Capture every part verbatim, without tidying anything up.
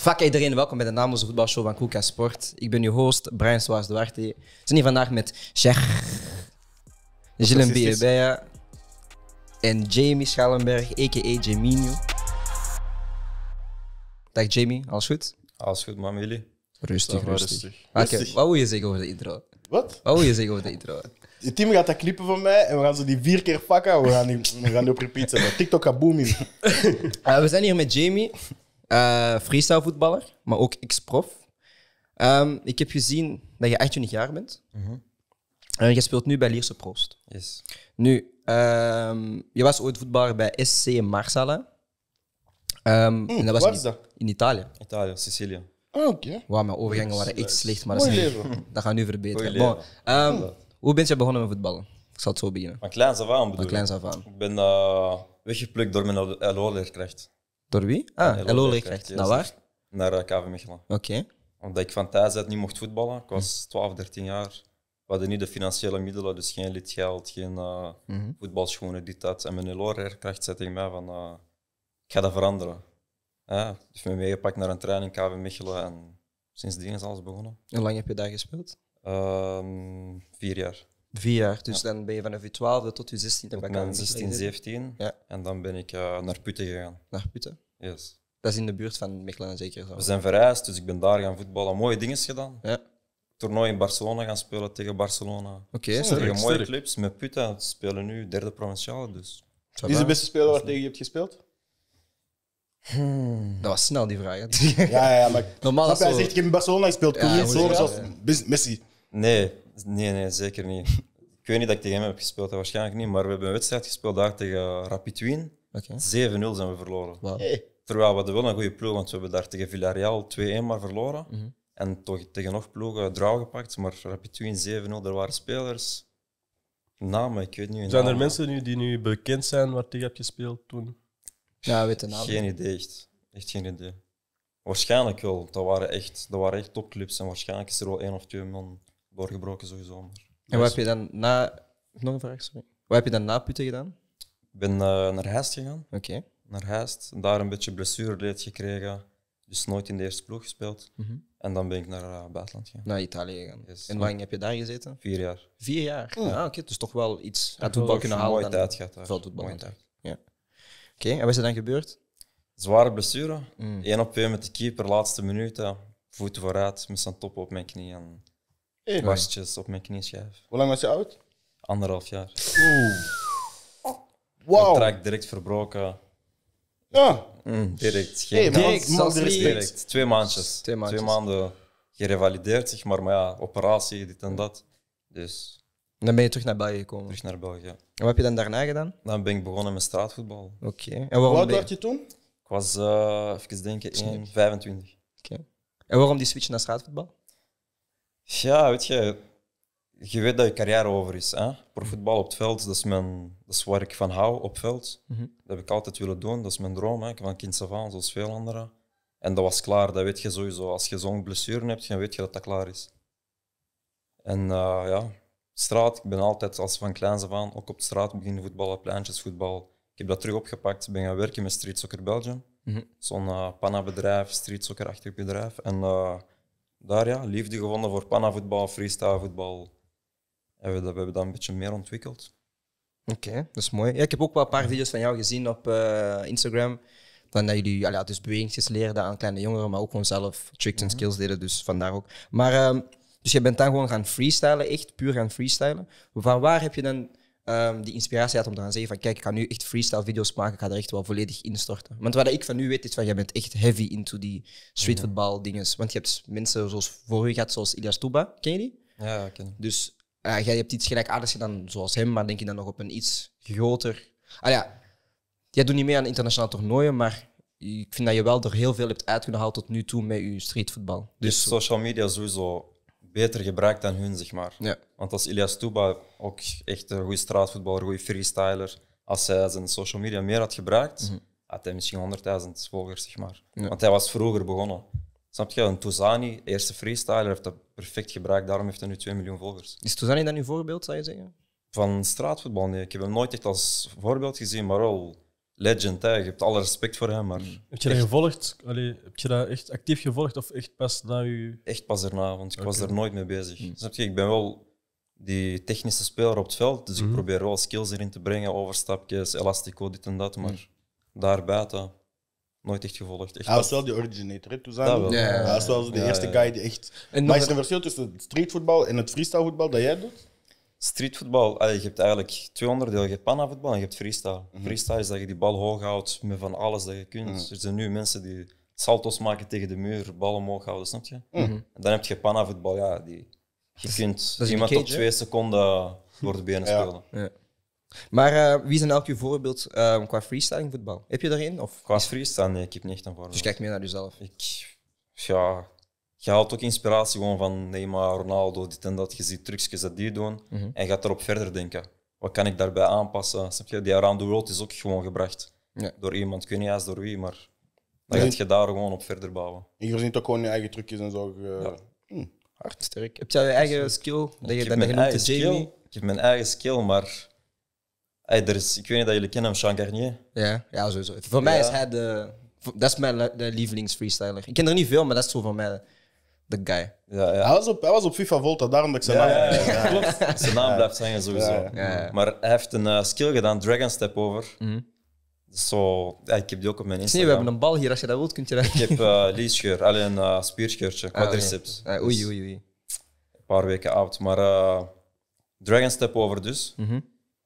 Fuck iedereen, welkom bij de Naamloze Voetbalshow van Koeka Sport. Ik ben uw host, Brian Soares Duarte. We zijn hier vandaag met Sheikh Gilles Biebaya en Jamie Schalenberg, a k a. Jaminho. Dag Jamie, alles goed? Alles goed, man, jullie? Rustig, Ja, rustig. rustig. Oké, Rustig. wat wil je zeggen over de intro? Wat? Wat wil je zeggen over de intro? Je team gaat dat klippen van mij en we gaan ze die vier keer pakken. We gaan die, we gaan die op repeat zetten. TikTok gaat boom in. Uh, we zijn hier met Jamie, uh, freestyle voetballer, maar ook ex-prof. Um, ik heb gezien dat je achtentwintig jaar bent. Mhm. En je speelt nu bij Lierse Proost. Yes. Nu, um, je was ooit voetballer bij S C Marsala. Um, en dat was waar in, is dat? in Italië. Italië, Sicilië. Ah, oké. Okay. Wow, mijn overgangen waren echt slecht, maar dat, Mooi is, leven. dat gaat nu verbeteren. Goeie Bon, um, hoe ben je begonnen met voetballen? Ik zal het zo beginnen. Van kleins af aan bedoel Van ik. kleins af aan. Ik ben uh, weggeplukt door mijn L O-leerkracht. Door wie? Ah, L O-leerkracht. yes. Nou waar? Naar uh, K V Mechelen. Oké. Okay. Omdat ik van thuis uit niet mocht voetballen. Ik was twaalf, dertien jaar. We hadden niet de financiële middelen, dus geen lidgeld, geen uh, Mhm. voetbalschoenen, dit, dat. En mijn L O-leerkracht zei tegen mij van, uh, ik ga dat veranderen. Ja, die heeft me meegepakt naar een training K V Mechelen en sindsdien is alles begonnen. Hoe lang heb je daar gespeeld? Um, vier jaar. Vier jaar. Dus dan ben je vanaf je twaalfde tot je zestiende Tot bij mijn K V Mechelen zestien, gezeten. zeventien. Ja. En dan ben ik uh, naar Putten gegaan. Naar Putten. Yes. Dat is in de buurt van Mechelen zeker zo. We zijn verhuisd, dus ik ben daar gaan voetballen. Mooie dingen gedaan. Ja. Toernooi in Barcelona gaan spelen tegen Barcelona. Oké, okay, Sterk. sterk. Tegen mooie sterk. clubs. Met Putten we spelen nu derde provinciale. Dus. Wie is de beste speler waar tegen je hebt gespeeld? Dat was snel die vraag. Hè. Ja, ja, ja, maar Normaal snap is je, hij zo- zegt, ik heb in Barcelona gespeeld. Ja, Kun je hoe zo zeg je zoals dat? Bis- Messi. Nee, nee, nee, zeker niet. Ik weet niet dat ik tegen hem heb gespeeld, waarschijnlijk niet. Maar we hebben een wedstrijd gespeeld daar tegen Rapid Wien. Oké. zeven nul zijn we verloren. Wauw. Hey. Terwijl we hadden wel een goede ploeg, want we hebben daar tegen Villarreal twee-een maar verloren. Mhm. En toch tegen nog ploegen draw gepakt. Maar Rapid Wien zeven nul, er waren spelers. Namen, ik weet niet hun Zijn er namen. mensen nu die nu bekend zijn waar tegen heb gespeeld toen? Ja, weet de naam. Geen idee, echt. Echt geen idee. Waarschijnlijk wel. Dat waren echt, dat waren echt topclubs. En waarschijnlijk is er wel één of twee man doorgebroken sowieso. Maar En wat heb je dan na... Nog een vraag, sorry. Wat heb je dan na Putten gedaan? ik ben uh, naar Heist gegaan. Oké. Naar Heist. Daar een beetje blessureleed gekregen. Dus nooit in de eerste ploeg gespeeld. Mhm. En dan ben ik naar uh, buitenland gegaan. Naar Italië gegaan. Yes. En hoe lang heb je daar gezeten? Vier jaar. Vier jaar. Ja, oké. Dus toch wel iets uit wel voetbal kunnen halen. Mooie dan tijd gehad daar. veldvoetbal Mooie natuurlijk. tijd. Oké, en wat is er dan gebeurd? Zware blessure. Mm. Eén op één met de keeper, laatste minuten. Voeten vooruit, met zijn top op mijn knie. En Hey. barstjes op mijn knieschijf. Hoe lang was je oud? Anderhalf jaar. Wauw. Contract direct verbroken. Ja. Mm, direct. Geen Hey, man, Direct, man, zelfs de niet. respect. direct. Twee maandjes. Twee maandjes. maanden gerevalideerd, zeg maar. Maar ja, operatie, dit en dat. Dus En dan ben je terug naar België gekomen. terug naar België. En wat heb je dan daarna gedaan? Dan ben ik begonnen met straatvoetbal. Oké. En Hoe waarom oud ben je... was je toen? Ik was, uh, even denken, één, vijfentwintig. En waarom die switch naar straatvoetbal? Ja, weet je, je weet dat je carrière over is. Hè? Profvoetbal op het veld, dat is, mijn, dat is waar ik van hou op het veld. Mhm. Dat heb ik altijd willen doen, dat is mijn droom. Hè? Ik heb van kind af aan, zoals veel anderen. En dat was klaar, dat weet je sowieso. Als je zo'n blessure hebt, dan weet je dat dat klaar is. En uh, ja, straat, ik ben altijd als van kleins af aan ook op de straat beginnen voetballen, pleintjesvoetbal. Ik heb dat terug opgepakt, ben gaan werken met Street Soccer Belgium. Mhm. Zo'n uh, panna-bedrijf, street soccer-achtig bedrijf. En uh, daar ja, liefde gevonden voor panna-voetbal, freestyle-voetbal. En we, we hebben dat een beetje meer ontwikkeld. Oké, dat is mooi. Ja, ik heb ook wel een paar video's van jou gezien op eh, Instagram. Dan dat jullie ja, dus bewegingsjes leerden aan kleine jongeren, maar ook gewoon zelf tricks en skills deden, dus vandaar ook. Maar, ehm, dus je bent dan gewoon gaan freestylen, echt puur gaan freestylen. Van waar heb je dan ehm, die inspiratie gehad om te gaan zeggen van kijk, ik ga nu echt freestyle video's maken, ik ga er echt wel volledig instorten. Want wat ik van u weet is van, jij bent echt heavy into die streetvoetbal dingen. Want je hebt mensen zoals voor u gehad, zoals Ilias Touba, ken je die? Ja, ja, ik ken het. Dus uh, jij hebt iets gelijkaardigs gedaan zoals hem, maar denk je dan nog op een iets groter... Ah ja, jij doet niet mee aan internationale toernooien, maar ik vind dat je wel er heel veel hebt uit kunnen halen tot nu toe met je streetvoetbal. Dus Dus social media sowieso beter gebruikt dan hun, zeg maar. ja. Want als Ilias Touba, ook echt een goede straatvoetballer, een goede freestyler, als hij zijn social media meer had gebruikt, Mhm. had hij misschien honderdduizend volgers, zeg maar. Ja. Want hij was vroeger begonnen. Snap je? Een Touzani, eerste freestyler, heeft dat perfect gebruikt, daarom heeft hij nu twee miljoen volgers. Is Touzani dan uw voorbeeld, zou je zeggen? Van straatvoetbal, nee. Ik heb hem nooit echt als voorbeeld gezien, maar wel legend, hè. Je hebt alle respect voor hem, maar Heb je dat gevolgd? Allee, heb je dat echt actief gevolgd of echt pas na je... echt pas daarna, want ik was Oké. er nooit mee bezig. Snap je? Ik ben wel die technische speler op het veld, dus Mhm. ik probeer wel skills erin te brengen, overstapjes, elastico, dit en dat, maar daarbuiten nooit echt gevolgd. Echt Hij was pas- wel die originator, hè, toen Dat zijn wel. Ja, ja, ja. Hij was wel zo de Ja, eerste ja. guy die echt... En Maar nog is er een verschil tussen het streetvoetbal en het freestylevoetbal dat jij doet? Streetvoetbal, allee, je hebt eigenlijk twee onderdelen. Je hebt panna-voetbal en je hebt freestyle. Mhm. Freestyle is dat je die bal hoog houdt met van alles dat je kunt. Mhm. Er zijn nu mensen die salto's maken tegen de muur, ballen omhoog houden, snap je? Mhm. En dan heb je panna-voetbal, ja, die, je kunt dat is iemand die op cage, twee seconden door de benen Ja. spelen. Ja. Maar eh, wie zijn elk je voorbeeld eh, qua freestyling voetbal? Heb je er een? Of? Qua freestyle, nee, ik heb niet echt een voorbeeld. Dus kijk meer naar jezelf. Ik, ja, je haalt ook inspiratie gewoon van Neymar, Ronaldo, dit en dat. Je ziet trucjes dat die doen Mhm. en je gaat erop verder denken. Wat kan ik daarbij aanpassen? Snap je? Die Around the World is ook gewoon gebracht Ja. door iemand. Ik weet niet eens door wie, maar dan Ja. gaat je daar gewoon op verder bouwen. En je verzint ook gewoon je eigen trucjes en zo. eh. Ja. Hard, sterk. Heb jij je eigen skill? Dat je ik, heb dan mijn genoemd eigen de Jamie? skill, ik heb mijn eigen skill, maar hey, er is, ik weet niet dat jullie kennen hem, Sean Garnier. Ja, ja, sowieso. Voor mij Ja. is hij de... Dat is mijn le- de lievelingsfreestyler. Ik ken er niet veel, maar dat is zo voor mij de guy. Ja, ja. Hij, was op, hij was op FIFA Volta, daarom dat ik zijn Ja, naam... ja, ja, klopt. Zijn naam blijft hangen sowieso. Ja, ja. Ja. Maar hij heeft een eh, skill gedaan, Dragon Step over. Mhm. Dus zo, ja, ik heb die ook op mijn Nee, Instagram. we hebben een bal hier. Als je dat wilt, kun je dat... Ik heb uh, liesscheur, alleen een uh, spierscheurtje, quadriceps. Ah, nee. Ah, oei, oei, oei. Een paar weken oud. Maar uh, Dragon Step over dus. Mhm.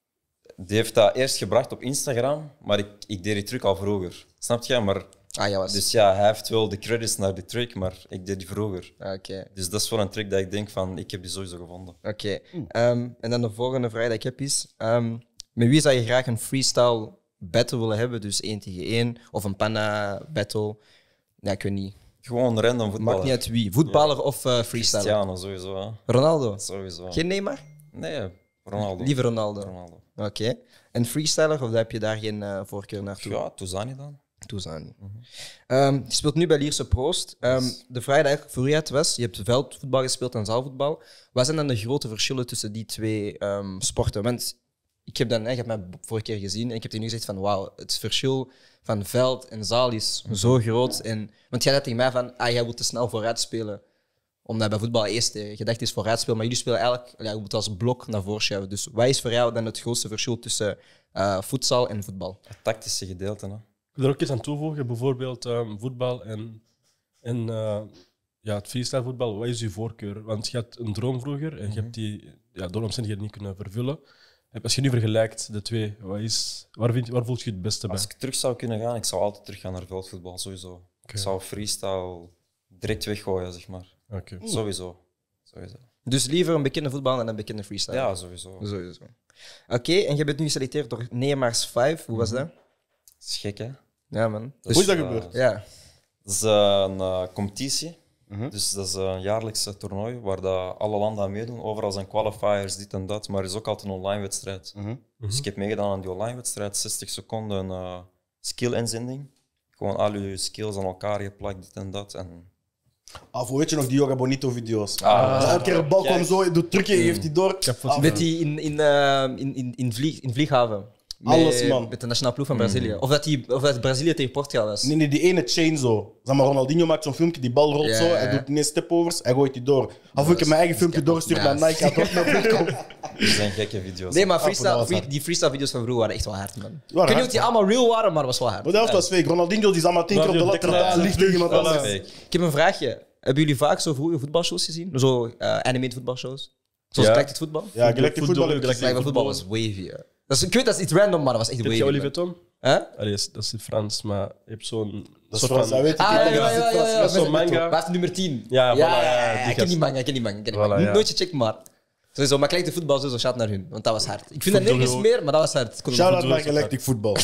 Die heeft dat eerst gebracht op Instagram, maar ik, ik deed die truc al vroeger. Snap je? Maar, Ah, ja, was... dus ja, hij heeft wel de credits naar die trick, maar ik deed die vroeger. Ah, Oké. Dus dat is wel een trick dat ik denk van, ik heb die sowieso gevonden. Oké. Ehm, en dan de volgende vraag die ik heb is... ehm, met wie zou je graag een freestyle battle willen hebben? Dus één tegen één. Of een panna battle. Ja, ik weet niet. Gewoon random voetballer. Maakt niet uit wie. Voetballer of eh freestyler? Cristiano sowieso. Hè. Ronaldo? Sowieso. Geen Neymar? Nee, Ronaldo. Liever Ronaldo. Ronaldo. Oké. En freestyler, of heb je daar geen eh, voorkeur naartoe? Ja, Touzani dan. Toezaan. Ehm, je speelt nu bij Lierse Proost. Ehm, de vraag die eigenlijk voor u uit was, je hebt veldvoetbal gespeeld en zaalvoetbal. Wat zijn dan de grote verschillen tussen die twee ehm, sporten? Want ik heb, dan, hè, je hebt mij vorige keer gezien en ik heb tegen u gezegd van wauw, het verschil van veld en zaal is zo groot. En, want jij zei tegen mij van, ah, jij wilt te snel vooruit spelen. Omdat bij voetbal eerst de gedachte is vooruit spelen, maar jullie spelen eigenlijk ja, je moet als blok naar voren schuiven. Dus wat is voor jou dan het grootste verschil tussen uh, voetbal en voetbal? Het tactische gedeelte. Hè. Ik wil er ook iets aan toevoegen, bijvoorbeeld ehm, voetbal en, en eh, ja, het freestyle voetbal. Wat is uw voorkeur? Want je had een droom vroeger en je hebt die ja, door omstandigheden niet kunnen vervullen. Als je nu vergelijkt de twee, wat is, waar, vind, waar voelt je het beste bij? Als ik terug zou kunnen gaan, ik zou altijd terug gaan naar veldvoetbal, sowieso. Oké. Ik zou freestyle direct weggooien, zeg maar. Oké. Sowieso. Sowieso. Dus liever een bekende voetbal dan een bekende freestyle? Ja, sowieso. Sowieso. Oké, en je bent nu geselecteerd door Neymar's vijf. Hoe was dat? Dat is gek, hè? Ja, man. Dat Hoe is dat eh, gebeurd? Ja. Dat is eh, een eh, competitie. Mhm. Dus dat is een jaarlijkse toernooi waar dat alle landen aan meedoen. Overal zijn qualifiers, dit en dat. Maar er is ook altijd een online wedstrijd. Mhm. Dus ik heb meegedaan aan die online wedstrijd. zestig seconden uh, skill-inzending. Gewoon al je skills aan elkaar geplakt, dit en dat. En Ah, voor weet je nog die Yoga Bonito video's? Ah. Elke keer een bal kwam Kijk. zo, doet trucje, geeft hij door. Ik heb Ah, Met die in, in, eh, in, in, in, vlieg, in vlieghaven. Met, Alles, man. Met de nationale ploeg van Brazilië. Of, dat die, of dat Brazilië tegen Portugal was. Nee, nee, die ene chain zo. Zeg maar, Ronaldinho maakt zo'n filmpje, die bal rolt Ja, zo, ja, hij ja. doet ineens stepovers, hij gooit die door. Af ik heb mijn eigen filmpje doorgestuurd Ja. naar Nike, hij had ook naar Vlog. dat zijn gekke video's. Nee, maar Ah, freestyle, dat was free- hard. die freestyle-video's van vroeger waren echt wel hard, man. Ik weet hard, niet of die allemaal real waren, maar het was wel hard. Maar de helft was fake. Ronaldinho die is allemaal tien keer op de lat gedaan, ligt tegen iemand Dat is anders. fake. Ik heb een vraagje. Hebben jullie vaak zo vroeger voetbalshows gezien? Zo uh, animated voetbalshows? Zoals Ja. Galactic Voetbal? Ja, gelijk die voetbal. Voetbal- heb ik Kijk, gezien. voetbal was wavy. Ja. Dat is, ik weet dat is iets random, maar dat was echt Heb wavy. je man. Olivier Tom? Huh? Allee, dat is in Frans, maar je hebt zo'n Dat is soort Frans, van... hij weet het. Ah, ja, niet. ja, ja, ja, ja. Dat is zo'n Met- manga. Waar is de nummer tien? Ja, voilà, ja, ja, ja, die ja. Ik ken gast. die manga, ik ken die manga. ik ken die Voilà, manga. ja. Nooit gecheckt, maar... Sowieso, maar Galactic Voetbal sowieso, shout naar hun. Want dat was hard. Ik vind dat Voetbal nergens ook. meer, maar dat was hard. Ik kon het Shout-out goed naar doen. Galactic Football.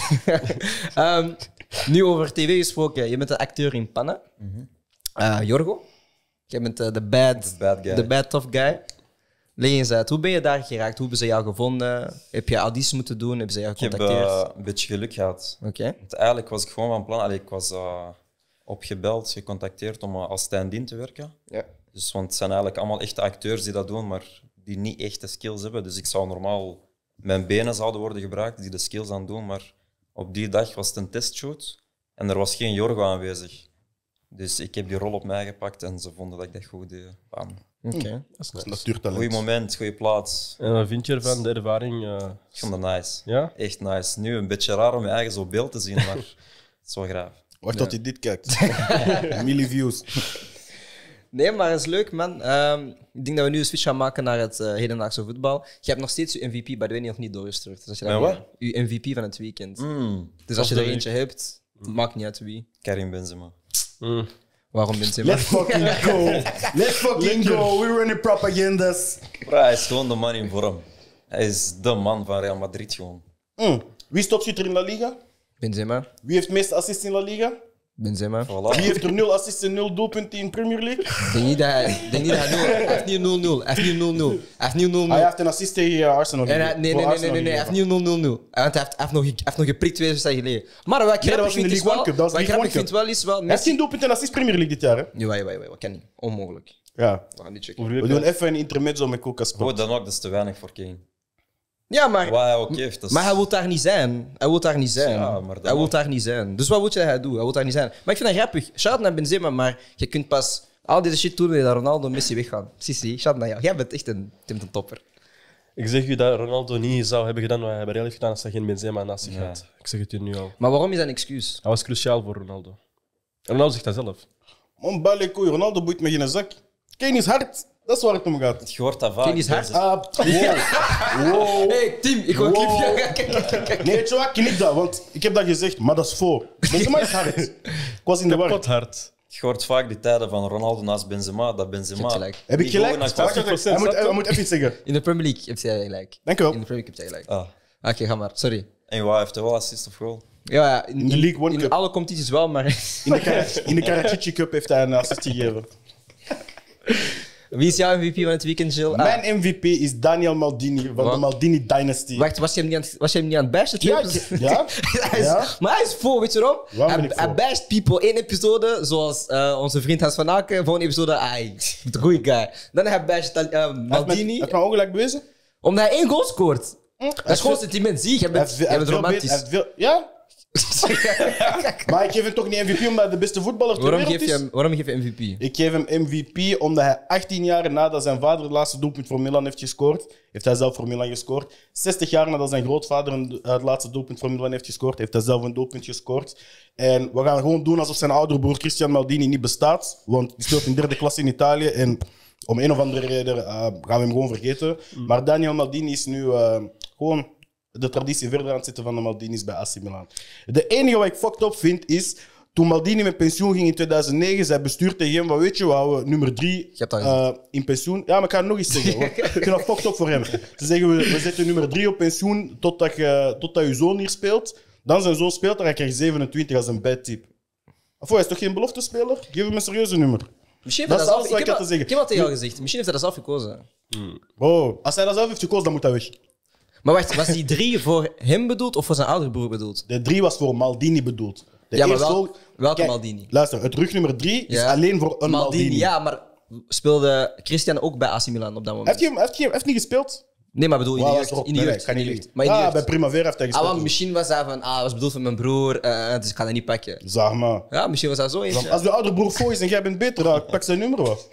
Ehm, nu over tv gesproken. Je bent de acteur in Panna. Eh, Jorgo. Je bent eh, de bad, The bad guy. de bad tough guy. Leg eens uit, hoe ben je daar geraakt? Hoe hebben ze jou gevonden? Heb je audities moeten doen? Hebben ze jou Ik heb gecontacteerd? uh, een beetje geluk gehad. Oké. Want eigenlijk was ik gewoon van plan. Allee, ik was uh, opgebeld, gecontacteerd om uh, als stand-in te werken. Ja. Dus, want het zijn eigenlijk allemaal echte acteurs die dat doen, maar die niet echte skills hebben. Dus ik zou normaal... Mijn benen zouden worden gebruikt die de skills aan doen, maar Op die dag was het een testshoot en er was geen Jorgo aanwezig. Dus ik heb die rol op mij gepakt en ze vonden dat ik dat goed deed. Bam. Oké. Dat is nice. Natuurtalent. Goeie moment, goede plaats. En wat vind je ervan, de ervaring? Uh, Ik vond dat nice. ja? Echt nice. Nu een beetje raar om je eigen zo beeld te zien, maar het is wel graaf. Wacht tot je dit kijkt. Millie views. Nee, maar het is leuk, man. Ehm, ik denk dat we nu een switch gaan maken naar het uh, hedendaagse voetbal. Je hebt nog steeds je M V P, by the way, nog niet doorgestuurd. Dus als je Mijn dat wat? Je M V P van het weekend. Mm. Dus als je Of er de eentje hebt, maakt niet uit wie. Karim Benzema. Mm. Waarom Benzema? Let's fucking go. Let's fucking go. We're running propagandas. Bro, hij is gewoon de man in vorm. Hij is de man van Real Madrid gewoon. Mm. Wie is topschutter in La Liga? Benzema. Wie heeft de meeste assists in La Liga? Benzema. Wie Voilà. heeft er nul assists en nul doelpunten in Premier League? Ik denk niet dat hij... ik denk niet dat hij nul... Hij heeft niet nul nul. Hij heeft niet nul nul. Hij heeft niet nul nul. Hij heeft een assist tegen uh, Arsenal. En hij- gegeven. nee, Voor nee, nee, nee, Arsenal nee, nee, hij heeft gegeven. niet nul nul nul. Want hij heeft, hij heeft, nog, hij heeft nog geprikt twee wedstrijden geleden. Maar wat ik Nee, dat grappig was in de vind is League wel... One Cup, dat was Wat ik de grappig League vind wel is wel... Hij heeft Messi... geen doelpunt en assist Premier League dit jaar, hè? Jawel, jawel, jawel. Dat kan niet. Onmogelijk. Ja. We gaan niet checken. Hoe bedoel We je? doen even een intermezzo met Coca Goed, Sport. dan ook, dat is te weinig voor Kane. Ja, maar... Wat hij ook heeft. Dat is... Maar hij wil daar niet zijn. Hij wil daar niet zijn. Ja, maar dan hij wil ook. daar niet zijn. Dus wat moet je dat hij doet? Hij wil daar niet zijn. Maar ik vind dat grappig. Shout naar Benzema, maar je kunt pas al deze shit doen wanneer dat Ronaldo en Messi weggaan. Sissi, shout naar jou. Jij bent echt een, een topper. Ik zeg u dat Ronaldo niet zou hebben gedaan wat hij bij Real heeft gedaan als hij geen Benzema naast zich Ja. had. Ik zeg het je nu al. Maar waarom is dat een excuus? Hij was cruciaal voor Ronaldo. En Ronaldo zegt dat zelf. Man, ballen koei. Ronaldo boeit me geen zak. Kane is hard. Dat is waar het om gaat. Je hoort dat vaak. Kane is hard. Ah, wow. Wow. Hey, Tim, ik wil een Wow. clipje. Kijk, kijk, kijk, kijk. Nee, weet je wat? Knik dat, want ik heb dat gezegd, maar dat is voor. Benzema is hard. Ik was in de war. Kapot hard. Je hoort vaak die tijden van Ronaldo naast Benzema, dat Je Benzema... hebt gelijk. Heb ik die gelijk? gewoon naar Wacht, wacht, wacht. Hij moet, hij moet even iets zeggen. In de Premier League heb jij gelijk. Dank je wel. In de Premier League heb jij gelijk. Ah. Oké, ga maar. Sorry. En wat heeft hij wel assist of goal? Ja, ja, in, In de League One in Cup. alle competities wel, maar... In de, Kara- in de Karachichi Cup heeft hij een assist gegeven. Wie is jouw M V P van het weekend, Jill? Ah, Mijn M V P is Daniel Maldini van Wat? de Maldini Dynasty. Wacht, was je hem niet aan het, was je hem niet aan het bashen? Ja, Twee ik- ja. hij is, Ja. Maar hij is voor, weet je waarom? Waarom ben Hij, ik hij voor? basht people één episode, zoals uh, onze vriend Hans van Aken. Volgende episode, ai, de goeie guy. Dan hij basht uh, Hij heeft met- Maldini, Heb je me ongelijk bewezen? omdat hij één goal scoort. Dat is gewoon veel- sentiment, zie je. Jij Hij bent, heeft veel- jij hij bent heeft veel romantisch. beter- hij heeft veel- Ja? Maar ik geef hem toch niet M V P omdat hij de beste voetballer ter Waarom wereld geef, je is? hem, waarom geef je M V P? Ik geef hem M V P omdat hij achttien jaar nadat zijn vader het laatste doelpunt voor Milan heeft gescoord, heeft hij zelf voor Milan gescoord. zestig jaar nadat zijn grootvader een- het laatste doelpunt voor Milan heeft gescoord, heeft hij zelf een doelpunt gescoord. En we gaan gewoon doen alsof zijn oudere broer Christian Maldini niet bestaat, want die speelt in derde klasse in Italië en om een of andere reden uh, gaan we hem gewoon vergeten. Maar Daniel Maldini is nu uh, gewoon de traditie verder aan het zetten van de Maldini's bij A C Milan. De enige wat ik fucked up vind is, toen Maldini met pensioen ging in tweeduizend negen, zei bestuur tegen hem, wat weet je, we houden nummer drie hebt dat uh, in pensioen. Ja, maar ik ga het nog eens zeggen. Want ik vind dat fucked up voor hem. Ze zeggen, we, we zetten nummer drie op pensioen totdat je, totdat je zoon hier speelt. Dan zijn zoon speelt, dan krijg je zevenentwintig als een bad tip. Of hij is toch geen beloftespeler? Geef hem een serieuze nummer. Misschien Dat heeft is hij alles zelf- wat ik heb had te al- zeggen. Ik heb al tegen jou gezegd. Misschien heeft hij dat zelf gekozen. Bro, als hij dat zelf heeft gekozen, dan moet hij weg. Maar wacht, was die drie voor hem bedoeld of voor zijn oudere broer bedoeld? De drie was voor Maldini bedoeld. De Ja, maar eerste wel- volg- welke Kijk, Maldini? Luister, het rugnummer drie is Ja. alleen voor een Maldini. Maldini, ja, maar speelde Christian ook bij A C Milan op dat moment? Heeft hij hem heeft hij hem- heeft hij niet gespeeld? Nee, maar bedoel in de Wauw, jeugd. was erop. In de Nee, jeugd. nee, kan in de niet jeugd. Maar in de Ah, jeugd. bij Primavera heeft hij Ah, gespeeld. want misschien was hij van, ah, dat was bedoeld voor mijn broer, eh, dus ik ga dat niet pakken. Zeg maar. Ja, misschien was dat zo eentje. Als de oudere broer voor is en jij bent beter, dan pak zijn nummer wel.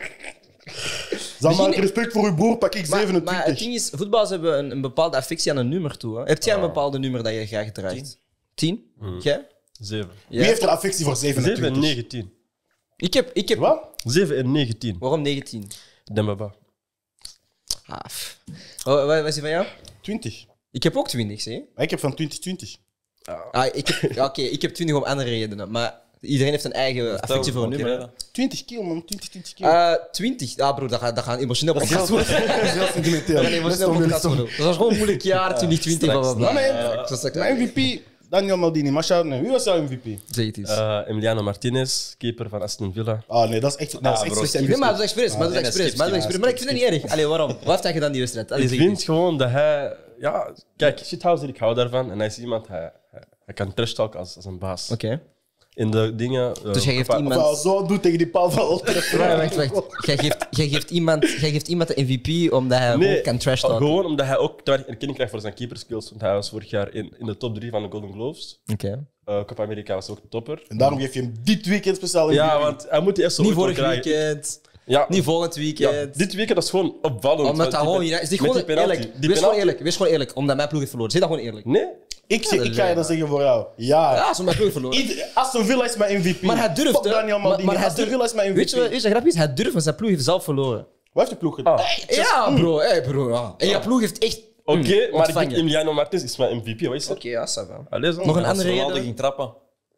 Zeg maar, uit respect voor uw broer pak ik Maar, maar het zevenentwintig. ding is, voetballers hebben een, een bepaalde affectie aan een nummer toe. Hè. Heb jij een Ah. bepaalde nummer dat je graag draagt? Tien? Jij? Zeven. Ja. Wie heeft er affectie voor Zeven en zevenentwintig? negentien. Ik heb... Ik heb Wat? Zeven en negentien. Waarom negentien? Dembaba. Ah, pff. Oh, wat was die van jou? twintig. Ik heb ook twintig, zie. Maar ik heb van twintig twintig. Ah, ik heb, ja, oké, ik heb twintig om andere redenen, maar iedereen heeft een eigen affectie voor een nummer. hè. twintig kilo, man. twintig, twintig kilo. Eh, twintig, ja bro, dat gaat, dat gaat emotioneel podcast worden. Dat is heel sentimenteel. Dat gaat een emotioneel podcast worden. Dat was gewoon een moeilijk jaar, twintig twintig, bla bla bla. Maar nee, Ja, dat is dat- mijn M V P, Daniel Maldini. Maar shout out, wie was jouw M V P? Zeg het eens. Eh, Emiliano Martinez, keeper van Aston Villa. Ah nee, dat is echt, dat is Ah, echt bro. slecht Nee, maar M V dat is P. expres, maar dat is nee, expres, skip, maar dat is skip, expres. Maar ik vind het niet erg. Allee, waarom? Wat heeft hij gedaan die wedstrijd? Allee, Ik zeg het vind eens. gewoon dat hij... Ja, kijk, shithouser, ik hou daarvan. En hij is iemand, hij, hij, hij kan trash talken als, als een baas. Oké. In de dingen... uh, Dus jij geeft Copa- iemand- Of zo doet tegen die paal van Oltrep. Ja, wacht, wacht. Jij geeft, jij, geeft iemand, jij geeft iemand de M V P omdat hij Nee, ook kan trash talken. gewoon omdat hij ook te weinig erkenning krijgt voor zijn keeperskills. Want hij was vorig jaar in, in de top drie van de Golden Gloves. Oké. Uh, Copa America was ook topper. En daarom geef je hem dit weekend speciaal in. Ja, want hij moet die eerst zo Niet ooit vorig wel krijgen. weekend, Ja, niet volgend ja, weekend. dit weekend is gewoon opvallend. Omdat dat Die gewoon... pe- Is die met gewoon die penalty. eerlijk. Die Wees gewoon penalty- eerlijk. Wees gewoon eerlijk. Omdat mijn ploeg heeft verloren. Zeg dat gewoon eerlijk. Nee? Ik, zeg, Ja, ik ga je dan zeggen voor jou. Ja. Ja, zo mijn ploeg heeft verloren. Ieder- Aston Villa is mijn M V P. Maar hij durft, Fuck hè. Daniel Maar, Maldini. maar hij Aston durft. Villa is mijn M V P. Weet je wat weet je wat grappig is? Hij durft, want zijn ploeg heeft zelf verloren. Wat heeft de ploeg gedaan? Ah. Ja, bro. Hey, bro. Ja. En je ploeg heeft echt... Oké, Mm, maar ik ontvangen. denk Emiliano Martinez is mijn M V P. Wat is dat? Oké, ja, ça va. Allee, zo. Nog een Als andere Ronaldo reden? ging trappen.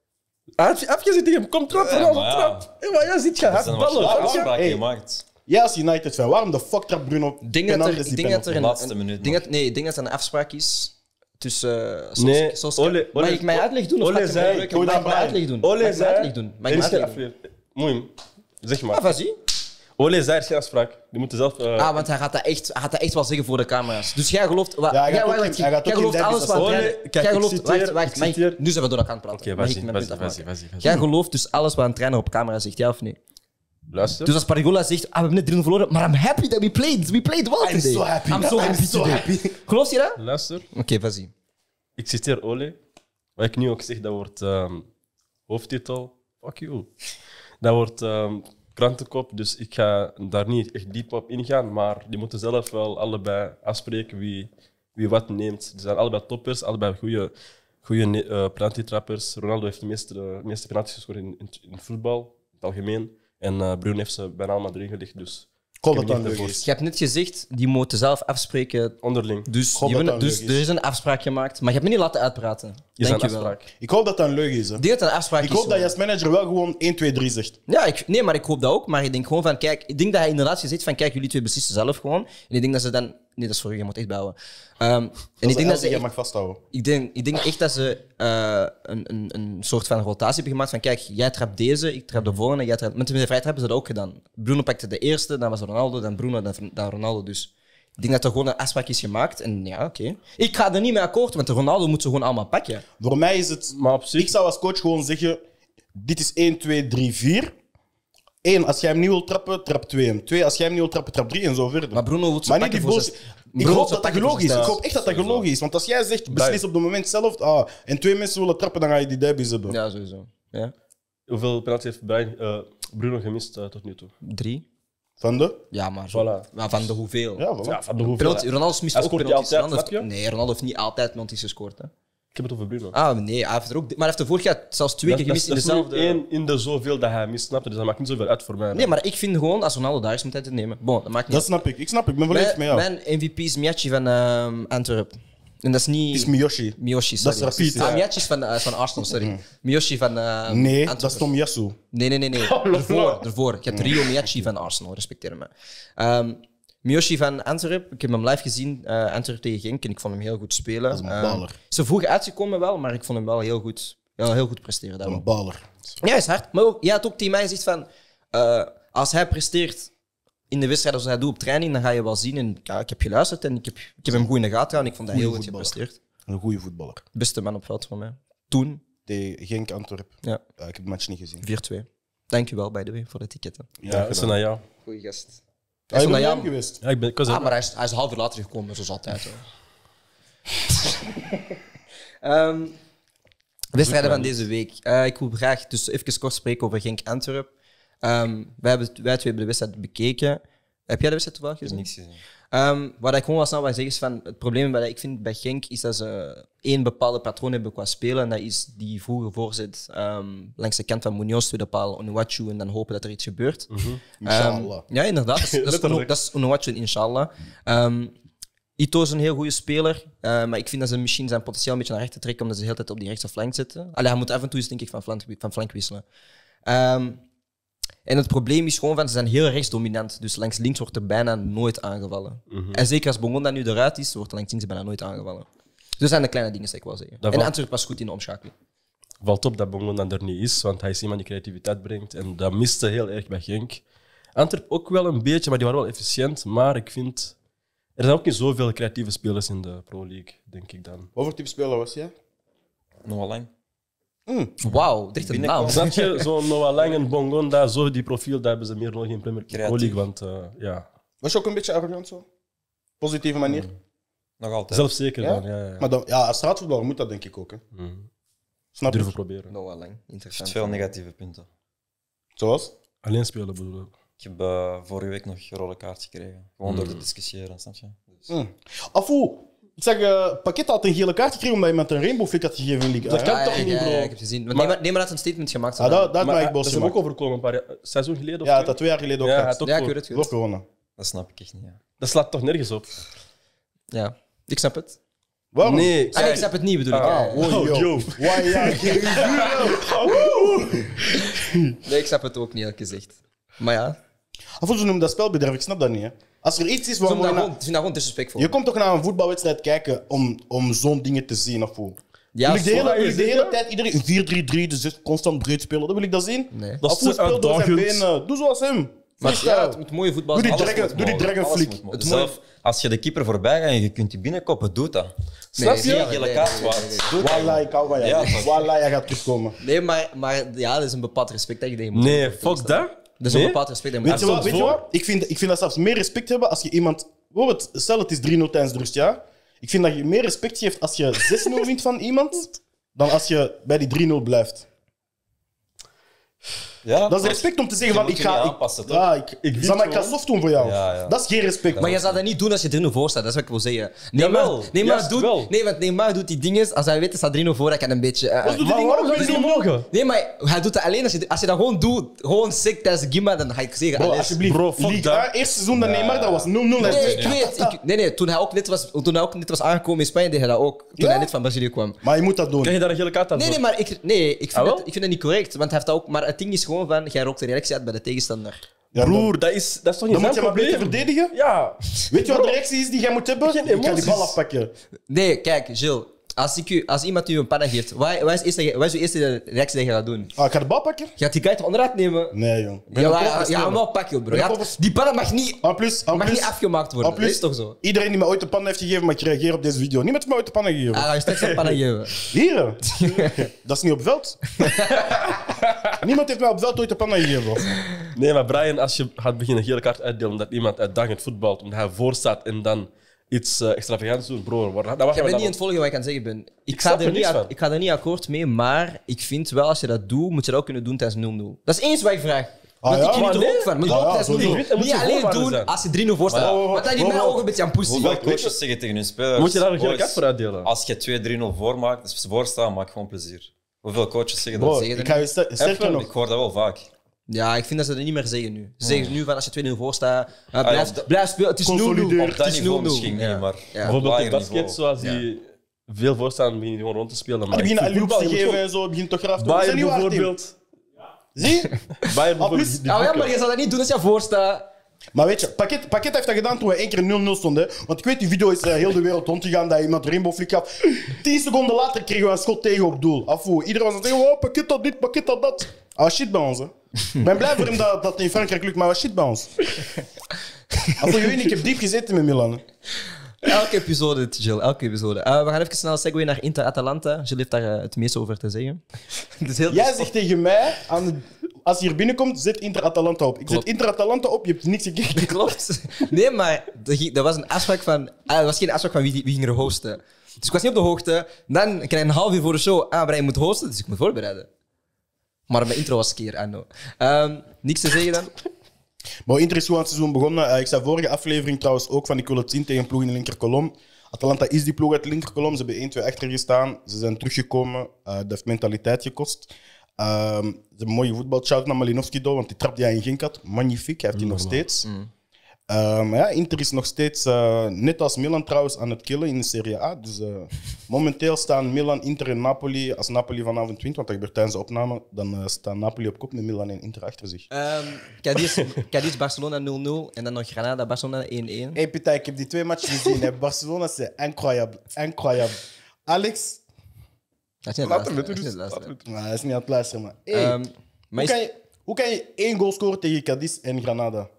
Hij heeft heeft gezegd tegen hem, kom trap, Ronaldo, maar ja. trap. Hé, maar jij ziet, je Er hebt zijn ballen. waarschijnlijk snap je? afspraken Hey. gemaakt. Jij als United-fan, waarom de fuck trapt Bruno Ik denk dat er, Fernandes ik die denk dat er penalty? een, Laatste een- minuut ik denk nog. dat, nee, ik denk dat er een afspraak is tussen... Uh, Sos- Nee, Sos- Ole- Mag Ole- ik mijn uitleg doen? Of Ole ga ik hem zei- gebruiken? Doe Mag dat ik mijn maar. uitleg doen? Mag Ole ik mijn zei... uitleg doen? Mag ik Er mijn is geen uitleg doen? aflevering. Mooi, zeg Ah, maar. vas-y. Ole zei er is geen afspraak. Die moeten zelf... eh, Ah, want hij gaat dat echt, hij gaat dat echt wel zeggen voor de camera's. Dus jij gelooft... Wa, Ja, hij gaat jij, ook wacht, in- wacht, hij gaat jij ook in gelooft alles derbies wat... als- Jij, Ole, kijk, jij ik gelooft... citeer- Wacht, wacht. ik mag ik- citeer- Nu zijn we door elkaar aan het praten. Oké, Mag vas-y, ik mijn punt vas-y, afmaken? vas-y, vas-y, vas-y. Jij gelooft dus alles wat een trainer op camera zegt, ja of nee? Luister. Dus als Parigola zegt, ah, we hebben net drie nul verloren, maar I'm happy that we played. We played well I'm today. so happy. I'm so I'm happy so today. happy. Geloof je dat? Luister. Oké, vas-y. Ik citeer Ole. Wat ik nu ook zeg, dat wordt ehm, hoofdtitel. Fuck you. Dat wordt ehm, krantenkop, dus ik ga daar niet echt diep op ingaan. Maar die moeten zelf wel allebei afspreken wie, wie wat neemt. Ze zijn allebei toppers, allebei goede goede uh, penalty-trappers. Ronaldo heeft de meeste, de meeste penalties gescoord in, in, in voetbal, in het algemeen. En uh, Bruno heeft ze bijna allemaal erin gelegd, dus Ik hoop Ik dat heb dat niet leuk de is. Je hebt net gezegd, die moeten zelf afspreken. onderling. Dus, hoop die dat willen- dat dus leuk er is. is een afspraak gemaakt, maar je hebt me niet laten uitpraten. Is Denk een je wel. afspraak. Ik hoop dat dat een leugen is. Hè. Ik denk dat het een afspraak Ik is. hoop dat je man. als manager wel gewoon één, twee, drie zegt. Ja, ik, nee, maar ik hoop dat ook. Maar ik denk gewoon van, kijk, ik denk dat hij inderdaad gezegd van, kijk, jullie twee beslissen zelf gewoon. En ik denk dat ze dan... Nee, dat is voor u, je moet echt bouwen. Um, en ik denk dat ze je echt- mag vasthouden. Ik denk, ik denk echt dat ze eh, een, een, een soort van rotatie hebben gemaakt van kijk, jij trapt deze, ik trap de volgende, jij trapt... Met de vrije trap hebben ze dat ook gedaan. Bruno pakte de eerste, dan was het Ronaldo, dan Bruno, dan, dan Ronaldo. Dus ik denk dat er gewoon een afspraak is gemaakt. En ja, oké. Ik ga er niet mee akkoord, want de Ronaldo moet ze gewoon allemaal pakken. Voor mij is het... Maar op zich, Ik zou als coach gewoon zeggen, dit is één, twee, drie, vier. Eén, als jij hem niet wil trappen, trap twee hem. Twee, als jij hem niet wil trappen, trap drie en zo verder. Maar Bruno wil ze Maar niet pakken die voor bullshit. zes- Ik Bruno hoop ze dat dat pakken voor gelogen is. zes- Ik hoop echt dat dat gelogen is. Want als jij zegt, beslis op het moment zelf, ah, en twee mensen willen trappen, dan ga je die derbies hebben. Ja, sowieso. Ja. hoeveel penalty heeft Brian, uh, Bruno gemist uh, tot nu toe? Drie. Van de? Ja, maar Voilà. maar van de hoeveel? Ja, voilà. Ja, van de hoeveel? Penalty, Ronaldo mist Hij ook scoort die penalties. altijd, Ronaldo heeft- snap je? Nee, Ronaldo heeft niet altijd penalties gescoord. Hè. Ik heb het over Bruno. Ah, nee, hij heeft er ook... Maar hij heeft er vorig jaar zelfs twee Dat- keer dat- gemist in dat is dezelfde... nu één in de zoveel dat hij mist, snap je? Dus dat maakt niet zoveel uit voor mij. Nee, maar ik vind gewoon, als Ronaldo daar is, moet hij het nemen. Bon, dat maakt niet Dat snap ik. Ik snap, ik ben volledig mijn, met jou. mijn M V P is Miyachi van ehm Antwerp. En dat is niet... Het is Miyoshi. Miyoshi, Dat sorry. is racistisch. Ah, Miyachi is van, eh, is van Arsenal, sorry. Miyoshi van eh Nee, Antwerp. dat is Tom Yasu. Nee, nee, nee. nee. Ervoor, ervoor. Je hebt Rio Miyachi van Arsenal, respecteer me. Ehm Miyoshi van Antwerp, ik heb hem live gezien, eh Antwerp tegen Genk, en ik vond hem heel goed spelen. Dat is een Ehm, baller. Ze vroeg uitgekomen wel, maar ik vond hem wel heel goed, ja, heel goed presteren. Dat wel. Een baller. Ja, is hard. Maar ook, jij had ook tegen mij gezegd van... eh, als hij presteert in de wedstrijd als hij doet op training, dan ga je wel zien. En ja, ik heb geluisterd en ik heb, ik heb hem goed in de gaten gehouden. En ik vond dat heel Goeie goed voetballer. gepresteerd. Een goede voetballer. Beste man op veld voor mij. Toen, Tegen Genk Antwerp. ja, Ja, ik heb de match niet gezien. vier twee. Dank je wel, by the way, voor de ticketten. Ja, dat is naar jou. Goeie gast. Hij is van naar de jou Jam. geweest. Ja, ik ben, ik was er- Ah, maar hij is, hij is een half uur later gekomen, zoals altijd. Hè. Ehm, wedstrijden van deze week. Eh, ik wil graag dus even kort spreken over Genk Antwerp. Ehm, wij, hebben, wij twee hebben de wedstrijd bekeken. Heb jij de wedstrijd toevallig Ik heb gezien? niks gezien. Ehm, wat ik gewoon wel snel wil zeggen is van het probleem bij, ik vind bij Genk is dat ze één bepaalde patroon hebben qua spelen. En dat is die vroege voorzet ehm, langs de kant van Munoz, tweede paal, Onuachu en dan hopen dat er iets gebeurt. Inshallah. Ehm, ja, inderdaad. Dat is, dat is, Letterlijk. Ono- dat is Onuachu en inshallah. Ehm, Ito is een heel goede speler, eh, maar ik vind dat ze misschien zijn potentieel een beetje naar rechter trekken, omdat ze de hele tijd op die rechtse flank zitten. Allee, hij moet af en toe eens, denk ik, van flank, van flank wisselen. Ehm, en het probleem is gewoon van, ze zijn heel rechtsdominant. Dus langs links wordt er bijna nooit aangevallen. En zeker als Bongonda nu eruit is, wordt er langs links bijna nooit aangevallen. Dus dat zijn de kleine dingen, zou ik wel zeggen. Dat en valt- Antwerp was goed in de omschakeling. valt op dat Bongo dan er niet is, want hij is iemand die creativiteit brengt. En dat miste heel erg bij Genk. Antwerp ook wel een beetje, maar die waren wel efficiënt. Maar ik vind... Er zijn ook niet zoveel creatieve spelers in de Pro League, denk ik dan. Wat voor type speler was jij? Nog wel lang. Mm. Wauw, dicht een naam. Binnenkomen. Snap je? Zo'n Noah Lang en Bongonda, zo die profiel, daar hebben ze meer nodig in Premier Creatief. League. Want uh, ja, Was je ook een beetje arrogant zo? Positieve manier. Nog altijd. zelfzeker Ja? dan. Ja, ja, ja. Maar dan, ja, als straatvoetballer moet dat denk ik ook. Hè. Mm. Snap je? Durven proberen. Noah Lang, Er interessant. veel negatieve punten. Zoals? Alleen spelen bedoel ik. Ik heb uh, vorige week nog een rode kaart gekregen. Gewoon door te discussiëren, snap je? Dus, Mm. Afoe, ik zeg, uh, Pakket had een gele kaart gekregen omdat iemand een rainbow flick had gegeven in League. Dat A, kan hè? toch ja, niet, ja, bro? ja, ik heb gezien. Want Maar- Neymar, Neymar had een statement gemaakt. Ah, dat, dat Maar maak ik uh, boos dat is hem ook overkomen een paar jaar, seizoen geleden of Ja, twee? dat twee jaar geleden ook Ja, hij gehad. had ook Ja, ik voor- weet het. ik Voor weet het. corona. dat snap ik echt niet. Ja. Dat slaat toch nergens op? Ja, ik snap het. Waarom? Nee, Ah, nee, kijk. ik snap het niet, bedoel ik. Ah, Ja, ja. oh, yo. yo. Why, ja, geen Nee, ik snap het ook niet, eerlijk gezegd. Maar ja, Afoe, ze noemen dat spelbederf, ik snap dat niet. Hè. Als er iets is ik waar vind dat je, gewoon, ik vind dat gewoon disrespectvol. je komt toch naar een voetbalwedstrijd kijken om, om zo'n dingen te zien, Afoe. Ja, wil ik de hele, sorry. wil ik de hele tijd iedereen vier drie drie, dus constant breed spelen? Dat wil ik dat zien. Nee. Dat is Afoe te speelt door zijn uitdagend. benen. Doe zoals hem. Maar Freestyle. ja, het moet mooie voetbal Doe die zijn. Dragon- Alles moet doe die mogen, Dragon alles Flick. moet mogen. Het mooie- Zelf, als je de keeper voorbij gaat en je kunt die binnenkoppen, doe dat. Nee, Snap je? nee, Geen gele nee, kaart nee, waard. nee, nee. Doe dat. Wallah, ik hou van Ja, jou. toch. Wallah, jij gaat terugkomen. Nee, maar, maar ja, dat is een bepaald respect dat je tegen moet Nee, hebben. fuck dat. Dat is Nee? een bepaald respect dat je Weet moet je hebben. wat? Weet je voor. wat? Ik vind, ik vind dat zelfs meer respect hebben als je iemand... Bijvoorbeeld, stel het is drie nul tijdens de rust, ja? Ik vind dat je meer respect geeft als je zes nul wint van iemand, dan als je bij die drie nul blijft. Ja, Dat is respect om te zeggen Je van, moet ik je ga... niet Ik, aanpassen, toch? ja, ik, Ik ik, vind zeg maar, ik ga gewoon- soft doen voor jou. Ja, ja. Dat is geen respect. Maar je zou dat niet doen als je drie nul voor staat, dat is wat ik wil zeggen. Neymar, Jawel, Neymar, juist doet, wel. nee, want Neymar doet die dingen, als hij weet dat staat drie nul voor, dan kan een beetje... eh, Wat doet die Maar dingen waarom ook zou je weer niet doen? mogen? nee, maar hij doet dat alleen als je, als je dat gewoon doet, gewoon sick tijdens de gimma, dan ga ik zeggen... Bro, alles. alsjeblieft. Bro, fuck League dat. A, eerste seizoen dat Neymar, dat was nul nul. Nee, Hij- ik weet. Ik, nee, nee, toen hij ook net was, toen hij ook net was aangekomen in Spanje, deed hij dat ook. Toen Ja? hij net van Brazilië kwam. Maar je moet dat doen. Kan je daar een gele kaart aan Nee, voor? nee, maar ik, nee, ik, vind Ah, wel? dat, ik vind dat niet correct. Want hij heeft dat ook, maar het ding is gewoon van, jij rookt de reactie uit bij de tegenstander. Ja, dan- Broer, dat is, dat is toch niet Dan moet je zijn maar beter probleem? verdedigen. Ja. Weet je wat de reactie is die jij moet hebben? Geen Ik ga die emoties. bal afpakken. Nee, kijk, Gilles. Als, ik u, als iemand u een panna geeft, wat, wat, is eerste, wat is uw eerste reactie dat je gaat doen? Ah, ik ga de bal pakken? Gaat die kite onderuit nemen? Nee, jong. Ik ben Ja, een ja, ja, profespeler. ja, maar pak je, bro. Ben Je een gaat- profes- die panna mag niet, En plus, en mag plus, niet afgemaakt worden. en plus, Dat is toch zo? Iedereen die mij ooit de pannen heeft gegeven, mag ik reageren op deze video. Niemand heeft mij ooit de pannen gegeven. Ah, ga je straks een panna geven. Hier. Dat is niet op veld. Niemand heeft mij op veld ooit de pannen gegeven. Nee, maar Brian, als je gaat beginnen een gele kaart uitdelen omdat iemand uitdagend voetbalt, omdat hij voor staat en dan iets uh, extravagants doet, bro, waar, dat Je wacht bent niet aan het volgen wat ik aan het zeggen ben. Ik, Ik ga snap er er niet niks a- van. ik ga er niet akkoord mee, maar ik vind wel, als je dat doet, moet je dat ook kunnen doen tijdens nul nul. Dat is eens wat ik vraag. Ah, Want ja? ik geniet Maar er nee. ook van. Maar Ah, ook ja, tijdens nul sowieso. nul. Ik weet, dat moet Niet je alleen voorwaarden doen zijn. als je drie nul voor staat. Maar, oh, Want dan in oh, mijn oh, ogen een beetje aan pussy. Hoeveel coaches zeggen tegen hun spelers? Moet je daar een gele boys, kaart voor uitdelen? Als je twee drie nul voormaakt, dus voorstaan, maak gewoon plezier. Hoeveel coaches zeggen Bro, dat? zeggen ik ga je ster- sterker Even, nog. ik hoor dat wel vaak. Ja, ik vind dat ze dat niet meer zeggen nu. Ze zeggen nu van als je twee nul voor staat, uh, ja, blijf, op dat- blijf spelen. Het is nul nul. Consolideer. Op dat Het is niveau nul nul. misschien Ja. niet, maar Ja. op Bijvoorbeeld in lager basket, niveau. zoals die veel voorstaan, begin je gewoon rond te spelen. Die Maar ik beginnen vind alley-oops voetbal, te je moet geven en zo, begint toch graag te gewoon- doen. Bayern Zijn niet waar, Tim? bijvoorbeeld. Zie? Bayern plus- bijvoorbeeld. die Ah, ja, boeken. maar je zou dat niet doen als je voor staat. Maar weet je, Pakket, Pakket heeft dat gedaan toen we één keer nul nul stonden. Want ik weet, die video is uh, heel de wereld rondgegaan dat iemand rainbow flick gaf. Tien seconden later kregen we een schot tegen op doel. Afvoer. Iedereen was aan het zeggen, oh, Pakket dat dit, Pakket dat dat. Ah, shit bij ons, hè. Ik ben blij voor hem dat dat in Frankrijk lukt, maar wat shit bij ons. Afvoer, je weet niet, ik heb diep gezeten met Milan. Hè. Elke episode, Jill, elke episode. Uh, we gaan even snel segwayen naar Inter-Atalanta. Jill heeft daar uh, het meeste over te zeggen. Het is heel Jij zegt tegen mij, aan de, als je hier binnenkomt, zet Inter-Atalanta op. Ik Klopt. zet Inter-Atalanta op, je hebt niks gekeken. Klopt. Nee, maar dat ging- dat was een afspraak van... Ah, dat was geen afspraak van wie, wie ging er hosten. Dus ik was niet op de hoogte. Dan krijg je een half uur voor de show. Ah, Brian moet hosten, dus ik moet voorbereiden. Maar mijn intro was keer, I know. Um, niks te zeggen dan? Maar Inter is gewoon het seizoen begonnen. Uh, ik zei vorige aflevering trouwens ook van ik wil het zien tegen een ploeg in de linkerkolom. Atalanta is die ploeg uit de linkerkolom. Ze hebben één twee achter gestaan. Ze zijn teruggekomen. Uh, dat heeft mentaliteit gekost. Um, ze hebben een mooie voetbal. Shout naar Malinowski door, want die trap die hij in Genk had, magnifiek. Hij heeft die nog steeds. Mm. Uh, maar ja, Inter is nog steeds, uh, net als Milan trouwens, aan het killen in de Serie A. Dus uh, momenteel staan Milan, Inter en Napoli. Als Napoli vanavond wint, want dat gebeurt tijdens de opname, dan uh, staan Napoli op kop met Milan en Inter achter zich. Um, Cadiz, Cadiz Barcelona nul nul en dan nog Granada Barcelona één één. Hey Pita, ik heb die twee matchen gezien. Hè. Barcelona, c'est incroyable. Incroyable. Alex, Dat is niet laat hem het met luisteren, rust. dat is niet het Nou, hij is niet aan het luisteren, maar. Hey, luisteren. Um, maar hoe, is- kan je, hoe kan je één goal scoren tegen Cadiz en Granada?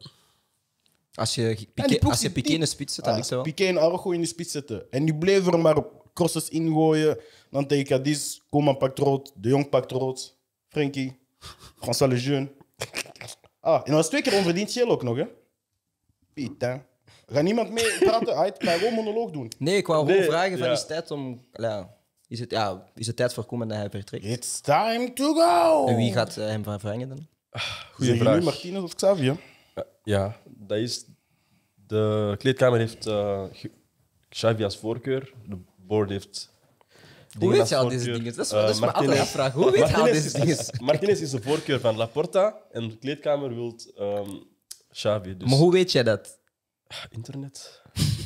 als je En die Piqué, ploeg als je die- Piqué in de spits zet, dan Ah, lukt dat wel. Piqué en Araujo in de spits zetten. En die bleven er maar crosses ingooien. Dan tegen Cadiz, Koeman pakt rood, De Jong pakt rood. Frenkie, François Lejeune. Ah, en dat was twee keer onverdiend geel ook nog, hè? Putain. Gaat niemand mee praten? Ah, ik ga gewoon monoloog doen. Nee, ik wou gewoon Nee, vragen: van, ja. is het tijd om. Ja, is, het, ja, is het tijd voor Koeman dat hij vertrekt? It's time to go! En wie gaat eh, hem vervangen dan? Goeie Zeg je vraag. nu Martinez of Xavi, hè? Ja, dat is... De kleedkamer heeft uh, Xavi als voorkeur. De board heeft... Hoe dingen weet als je al deze voorkeur. dingen? Dat is, Eh, dat is mijn Martinez- altijd afvraag. Hoe weet je al Martinez deze dingen? is, Martinez is de voorkeur van Laporta en de kleedkamer wil um, Xavi. Dus Maar hoe weet jij dat? internet.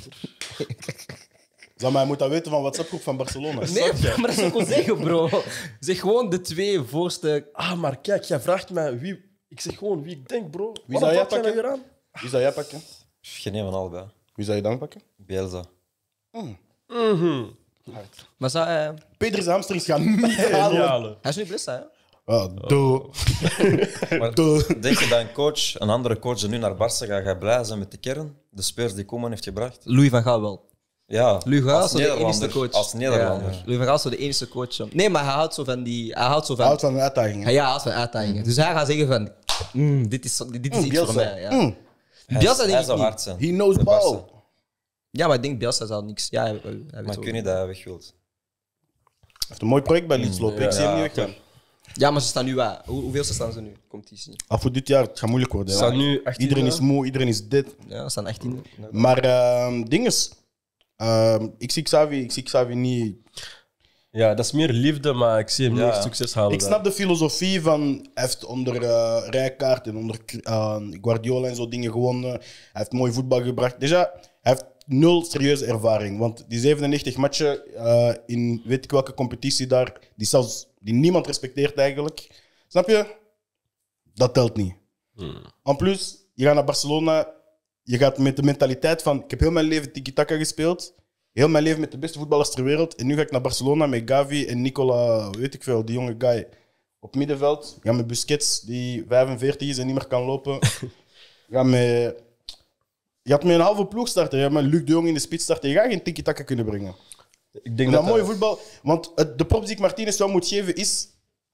Zeg maar, hij moet dat weten van WhatsApp-groep van Barcelona. Nee, maar dat is ook wel zeggen, bro. Zeg gewoon de twee voorste. Ah, maar kijk, jij vraagt mij wie... Ik zeg gewoon wie ik denk, bro. Wie Waarom zou jij pak jij mij pakken? weer aan? Wie zou jij pakken? Geen een van allebei. Wie zou je dan pakken? Bielsa. Mhm. Maar zou, eh, Pedri's hamstrings gaan niet halen. Geniale. hij is nu blessed, hè? Ah, doe. Maar Doe. denk je dat een coach, een andere coach die nu naar Barça gaat, gaat blij zijn met de kern? De speurs die Koeman heeft gebracht? Louis van Gaal wel. Ja, Louis van Gaal is als zo de enige Nederlander. coach. Als Nederlander. Ja, Louis van Gaal is zo de enige coach. Nee, maar hij houdt zo van die. Hij houdt zo van. Houd van een uitdaging. Ja, ja, hij houdt van uitdagingen. Dus hij gaat zeggen van. "Mm, dit is, dit is Mm, iets voor Bielsa. mij. Ja. Mm. Bielsa Hij denk ik zou niet. hard zijn. He knows Bij ball. Barça. Ja, maar ik denk Bielsa zal niks. Ja, hij, hij weet Maar wel. ik weet niet dat hij weg wilt. Hij heeft een mooi project bij Leeds lopen. Ja, Ik zie hem ja, niet weggaan. Ja, maar ze staan nu waar. Hoe, hoeveel staan ze nu? Competitie. Af voor dit jaar, het gaat moeilijk worden. Ze ja. staan nu achttien. Iedereen is moe, iedereen is dit. Ja, ze staan achttien. Maar uh, ding is, uh, ik, zie Xavi, ik zie Xavi niet. Ja, dat is meer liefde, maar ik zie hem Ja. niet echt succes halen. Ik snap de filosofie van. Hij heeft onder uh, Rijkaard en onder uh, Guardiola en zo dingen gewonnen. Hij heeft mooi voetbal gebracht. Déjà, hij heeft nul serieuze ervaring. Want die zevenennegentig matchen uh, in weet ik welke competitie daar, die, zelfs, die niemand respecteert eigenlijk. Snap je? Dat telt niet. En plus, je gaat naar Barcelona, je gaat met de mentaliteit van: ik heb heel mijn leven tiki-taka gespeeld. Heel mijn leven met de beste voetballers ter wereld. En nu ga ik naar Barcelona met Gavi en Nicola, weet ik veel, die jonge guy. Op middenveld. Ja, met Busquets, die vijfenveertig is en niet meer kan lopen. Ja, met... Je had met een halve ploeg starten. Je had met Luc de Jong in de spits starten. Je gaat geen tiki-taka kunnen brengen. Ik En denk dat dat mooie voetbal... Want het, de props die ik Martinez zou moet geven is...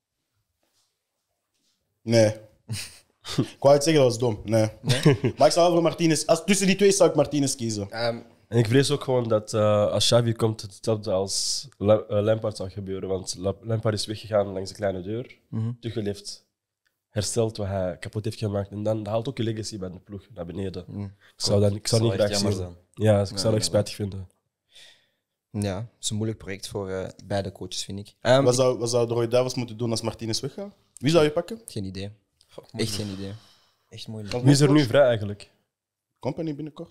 Nee. Ik wou het zeggen, dat was dom. Nee. Maar ik zou wel voor Martinez... Als, tussen die twee zou ik Martinez kiezen. Ehm, En ik vrees ook gewoon dat uh, als Xavi komt, hetzelfde als La- uh, Lampard zal gebeuren. Want La- Lampard is weggegaan langs de kleine deur. Mhm. Tuchel heeft hersteld wat hij kapot heeft gemaakt. En dan dat haalt ook je legacy bij de ploeg naar beneden. Mhm. Ik zou, dat, ik zou niet echt graag jammer zien. zijn. Ja, ik zou dat echt spijtig vinden. ja, het is een moeilijk project voor eh, beide coaches, vind ik. Ehm, Wat zou, wat zou de Roy Davids moeten doen als Martinez weggaat? Wie zou je pakken? Geen idee. Fuck, Echt moeilijk. geen idee. Echt moeilijk. Als Wie is er nu bondscoach? vrij eigenlijk? Company binnenkort.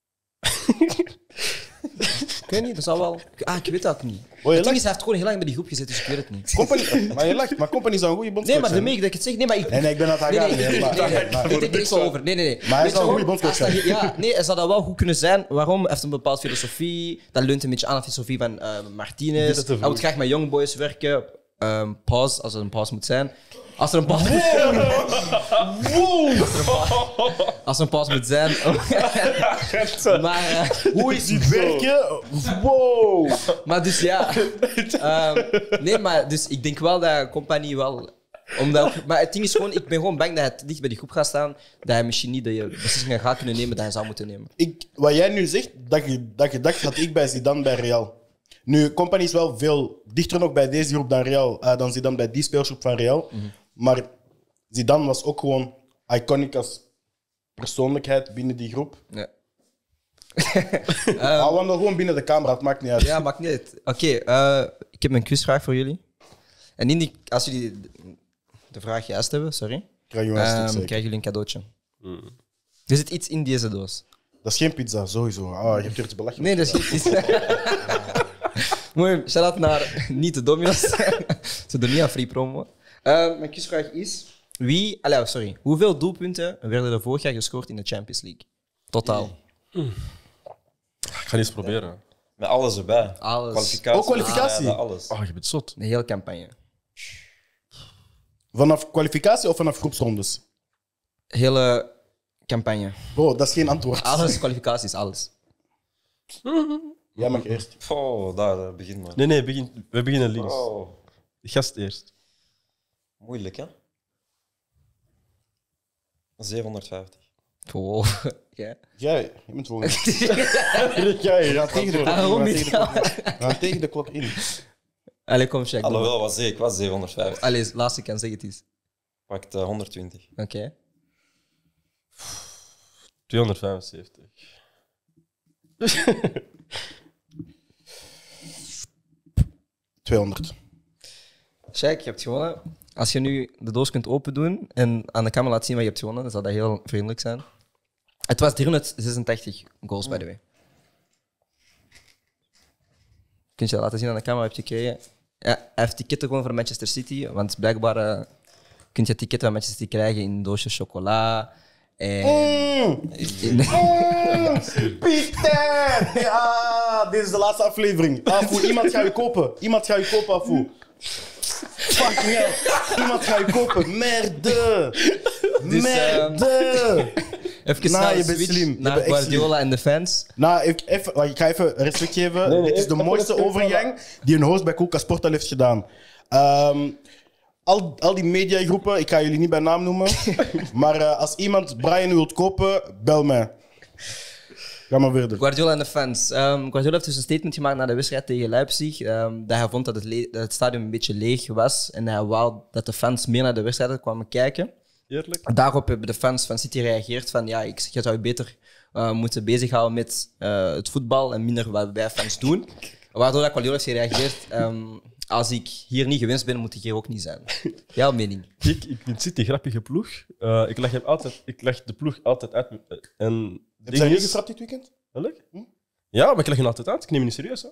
Ik weet niet, dat zou wel... Ah, ik weet dat niet. Oh, je Het ding is, lacht. hij heeft gewoon heel lang bij die groep gezeten, dus ik weet het niet. Company, maar je lacht, maar Company zou een goede bondscoach Nee, maar de zijn. meek dat ik het zeg... Nee, maar ik... Nee, nee, ik ben aan het Nee, gaan. nee, nee, nee, nee, nee, maar- Ik denk er niet zo over. Nee, nee, nee. hij Weet zou je een goede waarom? bondscoach Hij staat zijn. hier- Ja, nee, hij zou dat wel goed kunnen zijn. Waarom? Hij heeft een bepaalde filosofie. Dat leunt een beetje aan de filosofie van eh, Ik Martinez. vind het te Hij wil vroeg. graag met young boys werken. Ehm pause, als er een pause moet zijn. Als er een pause... Als er een pause moet zijn... maar... eh, Hoe is het werken? Wow! Maar dus ja. Ehm, nee, maar dus ik denk wel dat Compagnie wel. Omdat ook- maar het ding is gewoon, ik ben gewoon bang dat hij te dicht bij die groep gaat staan. Dat hij misschien niet de beslissingen gaat kunnen nemen dat hij zou moeten nemen. Ik, wat jij nu zegt, dat je, dat je dacht, had ik bij Zidane bij Real. Nu, Company is wel veel dichter nog bij deze groep dan Real, eh, dan Zidane bij die speelsgroep van Real. Maar Zidane was ook gewoon iconic als persoonlijkheid binnen die groep. Ja, Al dan gewoon binnen de camera, het maakt niet uit. ja maakt niet uit. Oké, eh, ik heb een quizvraag voor jullie. En in die, als jullie de vraag juist hebben, sorry, Krijg je wel een ehm, stuk zeker. krijgen jullie een cadeautje. Er zit iets in deze doos. Dat is geen pizza, sowieso. Ah, je hebt er iets belachelijk. Nee, dat is niet iets. Mooi, shout-out naar niet de Domino's. Ze doen niet aan free promo. Uh, mijn quizvraag is: wie, allee, sorry, hoeveel doelpunten werden er vorig jaar gescoord in de Champions League? Totaal. Ik ga eens proberen. Met alles erbij. Alles. Kwalificatie. Ook kwalificatie? Ja, ja, alles. Oh, je bent zot. De hele campagne. Vanaf kwalificatie of vanaf groepsrondes? Hele campagne. Bro, dat is geen antwoord. Alles, kwalificaties, alles. Jij mag eerst. Oh, daar, daar begin maar. Nee, nee, begin, we beginnen links. Oh, De gast eerst. moeilijk, hè? zevenhonderdvijftig. Oh, ja. Jij, je bent volgende. Jij, je gaat tegen de klok in. Waarom je niet? gaat tegen de klok in. Je gaat tegen de klok in. Allee, kom, check. Alhoewel, was ik was zevenhonderdvijftig. Allee, laatste kan zeg het eens. Pakt uh, honderdtwintig. Oké. Okay. tweehonderdvijfenzeventig. tweehonderd. Check, je hebt gewonnen. Als je nu de doos kunt open doen en aan de camera laat zien wat je hebt gewonnen, dan zou dat heel vriendelijk zijn. Het was driehonderdzesentachtig goals, by the way. Kun je dat laten zien aan de camera, heb je gekregen? Ja, hij heeft ticketten gewoon voor Manchester City, want blijkbaar uh, kun je ticketten van Manchester City krijgen in doosjes chocola. En Mm. in- Mm. Pieter! Ja, dit is de laatste aflevering. Afu, iemand gaat je kopen. Iemand gaat je kopen, Afu. Fuck me. Iemand gaat je kopen. Merde. Dus, Merde. Even Nou, snel je bent switch slim. Je naar bent echt Guardiola en de fans. Nou, ik, even, wacht, ik ga even respect geven. Nee, nee, Dit is de even- mooiste even- overgang die een host bij Coca Sport al heeft gedaan. Ehm, al, al die mediagroepen, ik ga jullie niet bij naam noemen. maar uh, als iemand Brian wilt kopen, bel mij. Ga maar verder. Guardiola en de fans. Um, Guardiola heeft dus een statement gemaakt na de wedstrijd tegen Leipzig. Um, dat hij vond dat het, le- dat het stadion een beetje leeg was. En hij wou dat de fans meer naar de wedstrijden kwamen kijken. Eerlijk? Daarop hebben de fans van City gereageerd van ja, ik, je zou je beter uh, moeten bezighouden met uh, het voetbal en minder wat wij fans doen. Waardoor dat Guardiola heeft gereageerd. Um, als ik hier niet gewenst ben, moet ik hier ook niet zijn. Jouw mening? Ik, ik vind City een grappige ploeg. Uh, ik, leg hem altijd, ik leg de ploeg altijd uit. En Heb jij niet gestraft dit weekend? Welk? Ja, maar ik leg hem altijd uit. Ik neem je niet serieus. Hè.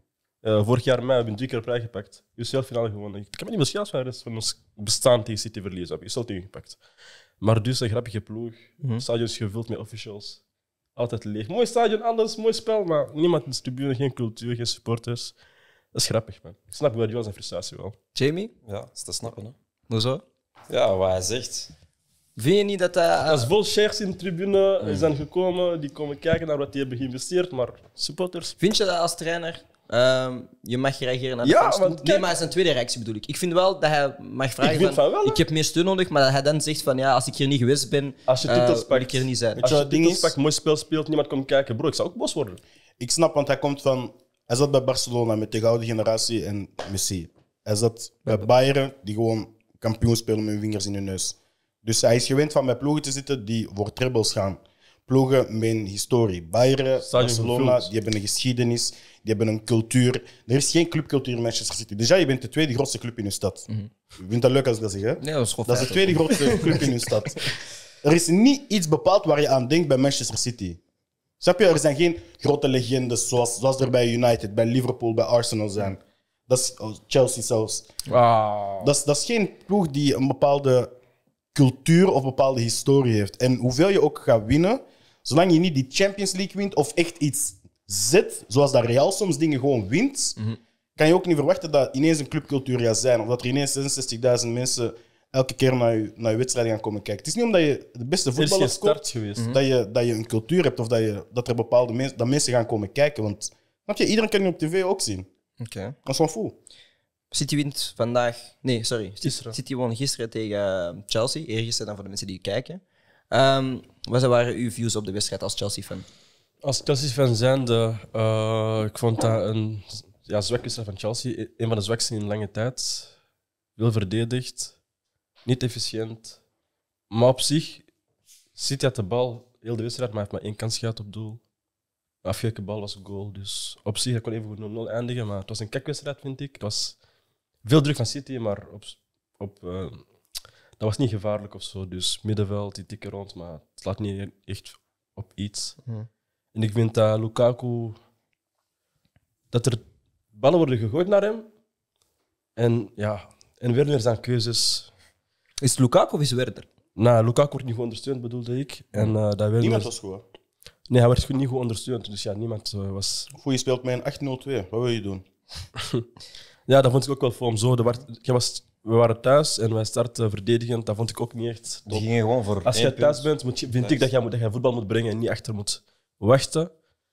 Uh, vorig jaar mei heb ik drie keer op rij gepakt. U is heel finale gewonnen. Ik kan me niet verschil van de rest van ons bestaan tegen City verliezen. Heb ik zelf tegengepakt. Maar dus een grappige ploeg. Mhm. Het stadion is gevuld met officials. Altijd leeg. Mooi stadion, alles, mooi spel, maar niemand in de tribune, geen cultuur, geen supporters. Dat is grappig, man. Ik snap Guardiola zijn frustratie wel. Jamie? Ja, is te snappen, hè? Hoezo? Ja, wat hij zegt. Vind je niet dat dat... Als vol shares in de tribune zijn gekomen, die komen kijken naar wat die hebben geïnvesteerd, maar supporters... Vind je dat als trainer um, je mag reageren naar de Ja, fans toe? want Nee, kijk- maar zijn tweede reactie bedoel ik. Ik vind wel dat hij mag vragen Ik vind van wel, hè. ik heb meer steun nodig, maar dat hij dan zegt van ja, als ik hier niet geweest ben, Als je uh, titels wil pakt, ik hier niet zijn. Weet als je je wat het ding titels is? pakt, mooi spel speelt, niemand komt kijken. Bro, ik zou ook boos worden. Ik snap, want hij komt van... Hij zat bij Barcelona met de gouden generatie en Messi. Hij zat bij Bayern, die gewoon kampioen spelen met hun vingers in hun neus. Dus hij is gewend van bij ploegen te zitten die voor trebles gaan. Ploegen met een historie. Bayern, Stadion Barcelona, gevuld. die hebben een geschiedenis, die hebben een cultuur. Er is geen clubcultuur in Manchester City. Dus ja, je bent de tweede grootste club in je stad. Je vindt dat leuk als ik dat zeg, hè? Nee, dat is gewoon Dat is de feitelijk. tweede grootste club in hun stad. Er is niet iets bepaald waar je aan denkt bij Manchester City. Snap je? Er zijn geen grote legendes zoals, zoals er bij United, bij Liverpool, bij Arsenal zijn. Dat is oh, Chelsea zelfs. Ah. Dat is, dat is geen ploeg die een bepaalde cultuur of bepaalde historie heeft. En hoeveel je ook gaat winnen, zolang je niet die Champions League wint of echt iets zet, zoals dat Real soms dingen gewoon wint, kan je ook niet verwachten dat ineens een clubcultuur gaat zijn. Of dat er ineens zesenzestigduizend mensen elke keer naar je, naar je wedstrijden gaan komen kijken. Het is niet omdat je de beste Er is geen voetballer start scoort, geweest. dat, je, dat je een cultuur hebt of dat, je, dat er bepaalde mensen, dat mensen gaan komen kijken. Want snap je, iedereen kan je op tv ook zien. Oké. Dat is gewoon vol. City wint vandaag... Nee, sorry. Gisteren. City won gisteren tegen uh, Chelsea. Eergisteren dan voor de mensen die kijken. Um, wat waren uw views op de wedstrijd als Chelsea-fan? Als Chelsea-fan zijnde, uh, ik vond dat een ja, zwak wedstrijd van Chelsea. Een van de zwakste in lange tijd. Veel verdedigd. Niet efficiënt. Maar op zich, City had de bal heel de wedstrijd, maar heeft maar één kans gehad op doel. De afgekeerde bal was een goal. Dus op zich ik kon even goed nul nul eindigen, maar het was een kijkwedstrijd, vind ik. Het was veel druk van City, maar op, op, uh, dat was niet gevaarlijk of zo. Dus middenveld, die tikken rond, maar het slaat niet echt op iets. Hmm. En ik vind dat Lukaku... Dat er ballen worden gegooid naar hem. En ja, en weer zijn keuzes. Is het Lukaku of is het Werder? Nou, Lukaku wordt niet goed ondersteund, bedoelde ik. En uh, dat Werner... Niemand was goed. hè. Nee, hij werd goed- niet goed ondersteund. Dus ja, niemand uh, was... Goed, je speelt met een acht nul twee. Wat wil je doen? Ja, dat vond ik ook wel voor hem zo. Er werd- jij was- we waren thuis en wij startten verdedigend. Dat vond ik ook niet echt Die top. gingen gewoon voor Als één je thuis punt. bent, moet je, vind ik dat jij, moet, dat jij voetbal moet brengen en niet achter moet wachten.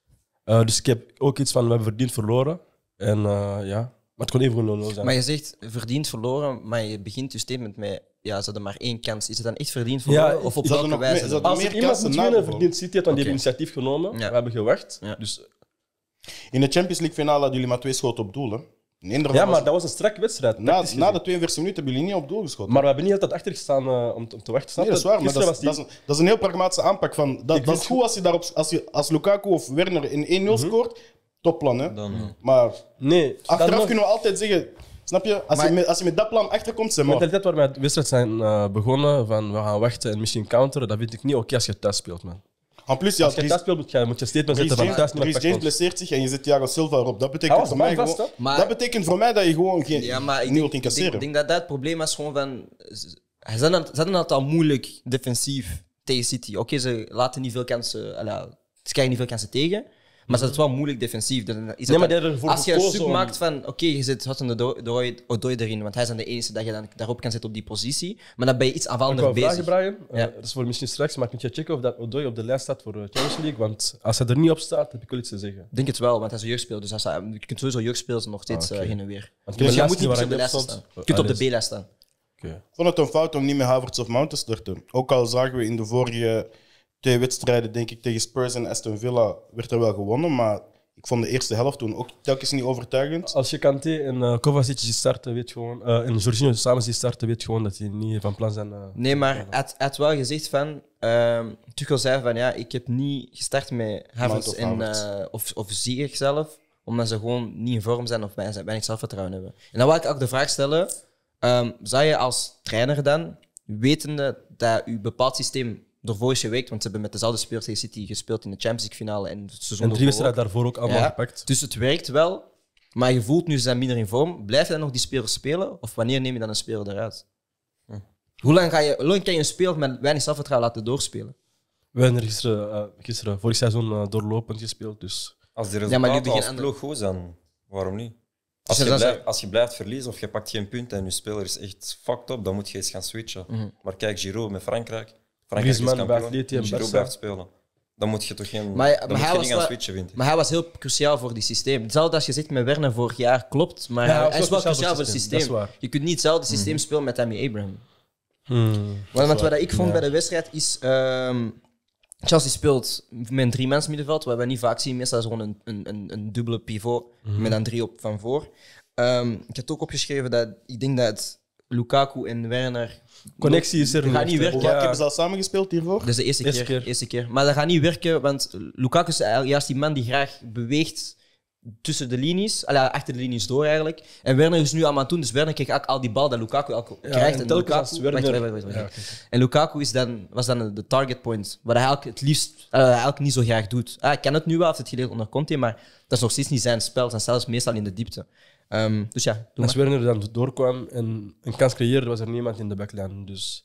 Uh, dus ik heb ook iets van, we hebben verdiend verloren. En uh, ja, maar het kon even gewoon nul nul zijn. Maar je zegt verdiend verloren, maar je begint je statement met ja, ze hadden maar één kans. Is het dan echt verdiend verloren? Ja, of op ze hadden welke nog wijze? meer- ze dan? hadden- Als meer er iemand kansen moet na winnen, de verdient City het, want die Oké. heeft initiatief genomen. Ja. We hebben gewacht. Ja. Dus, In de Champions League finale hadden jullie maar twee schoten op doel. Hè? In één daarvan ja, was- maar dat was een strakke wedstrijd. na, tactisch na de gezien. tweeënveertig minuten hebben jullie niet op doel geschoten. Maar we hebben niet altijd achter gestaan uh, om, om te wachten. Snap Nee, dat je? is waar, maar dat Gisteren is, was dat, is die- een, dat is een heel pragmatische aanpak. Van, dat, Ik dat vind is goed als je, daarop, als je als Lukaku of Werner in één nul Mhm. scoort. Topplan, hè? Dan, Maar Nee, achteraf dan kunnen we altijd zeggen... Snap je? Als, Maar- je, met, als je met dat plan achterkomt, zeg de maar. mentaliteit waar we de wedstrijd zijn uh, begonnen, van we gaan wachten en misschien counteren, dat vind ik niet oké als je thuis speelt, man. En plus, ja, Als je Dries, thuis speelt, moet je, moet je statement Dries zetten van James, thuis niet Dries meer James pakt ons. blesseert zich en je zet Thiago Silva erop. Dat Hij betekent, was voor man mij vast, gewoon, hè? Maar- dat betekent voor mij dat je gewoon geen, Ja, maar ik niet wilt denk, ik, incasseren. denk, ik denk dat dat het probleem was gewoon van... Ze ze hadden het- ze hadden het al moeilijk defensief tegen City. Oké, ze laten niet veel kansen... Alla, ze krijgen niet veel kansen tegen, maar ze hadden het wel moeilijk defensief. Dan is het Nee, maar dan- die hadden ervoor als je een gekozen sub om- maakt van... Oké, je zet Hudson Odoi erin, want hij is dan de enige dat je dan daarop kan zetten op die positie. Maar dan ben je iets Ik aanvallender wou bezig. vragen, Brian. Uh, Ja. Dat is voor misschien straks, maar moet je checken of dat Odoi op de lijst staat voor de Champions League. Want als hij er niet op staat, heb ik wel iets te zeggen. Ik denk het wel, want hij is een jeugdspeler. Dus als hij, je kunt sowieso jeugdspelers nog steeds Ah, oké. eh, heen en weer. Want Dus ik je heb moet een niet lijst op de waar hij lijst op staan. stond. Je kunt op Ah, de B-lijst staan. Oké. Ik vond het een fout om niet met Havertz of Mount te starten. Ook al zagen we in de vorige twee wedstrijden, denk ik, tegen Spurs en Aston Villa, werd er wel gewonnen. Maar ik vond de eerste helft toen ook telkens niet overtuigend. Als je Kanté en uh, Kovacic ziet starten, weet je gewoon, uh, en Jorginho samen ziet starten, weet je gewoon dat die niet van plan zijn. Uh, Nee, maar hij had, hij had wel gezegd van... ehm Tuchel zei van, ja, ik heb niet gestart met Havertz of en, Havertz. eh, of, of Ziyech zelf, omdat ze gewoon niet in vorm zijn of weinig, weinig zelfvertrouwen hebben. En dan wil ik ook de vraag stellen, ehm, zou je als trainer dan, wetende dat je bepaald systeem ervoor is gewerkt, want ze hebben met dezelfde spelers tegen City gespeeld in de Champions League finale en het seizoen en drie ervoor wedstrijden ook. daarvoor ook allemaal Ja, gepakt. Dus het werkt wel, maar je voelt nu ze zijn minder in vorm. Blijf je dan nog die spelers spelen? Of wanneer neem je dan een speler eruit? Hm. Hoe lang, ga je, hoe lang kan je een speler met weinig zelfvertrouwen laten doorspelen? We hebben er gisteren, uh, gisteren vorig seizoen uh, doorlopend gespeeld, dus... als die Ja, maar resultaten jullie als beginnen ploeg goed zijn, waarom niet? Als Dus je, dat is- blijft, als je blijft verliezen of je pakt geen punten en je speler is echt fucked up, dan moet je eens gaan switchen. Mhm. Maar kijk, Giroud met Frankrijk. Frankrijk Griezmann is bij kampioen. Atleti en Giroud Barça. blijft spelen. Dan moet je toch geen. Maar- dan maar moet hij je was niet gaan wel- switchen, vind ik. Maar hij was heel cruciaal voor die systeem. Hetzelfde als je zegt met Werner vorig jaar, klopt. Maar Ja, hij, hij hij was is wel wel cruciaal voor het systeem, systeem. dat is waar. Je kunt niet hetzelfde systeem spelen met Tammy Abraham. Hmm. Want, want waar. wat ik vond Ja. bij de wedstrijd is... ehm, Chelsea speelt met een driemans middenveld, wat we niet vaak zien. Meestal is het gewoon een, een, een, een dubbele pivot met dan drie op van voor. Ehm, ik heb ook opgeschreven dat ik denk dat Lukaku en Werner... Connectie is er Dat gaat niet niet echt, hè. werken. Hoe vaak Ja. hebben ze al samengespeeld hiervoor? Dat is de eerste, Eerste keer, keer. eerste keer. Maar dat gaat niet werken, want Lukaku is eigenlijk juist die man die graag beweegt tussen de linies, allee, achter de linies door eigenlijk. En Werner is nu allemaal aan het doen, dus Werner kreeg ook al die bal dat Lukaku elke Ja, krijgt. en En telkens Lukaku, als Werner- wacht, wacht, wacht, wacht. Ja, oké. En Lukaku is dan, was dan de target point, wat hij eigenlijk het liefst uh, eigenlijk niet zo graag doet. Ah, hij kan het nu wel, heeft het geleerd onder Conte, maar dat is nog steeds niet zijn spel. Zijn spel is meestal in de diepte. Um, dus ja, doe Als maar. Werner dan doorkwam en een kans creëerde, was er niemand in de backline. Dus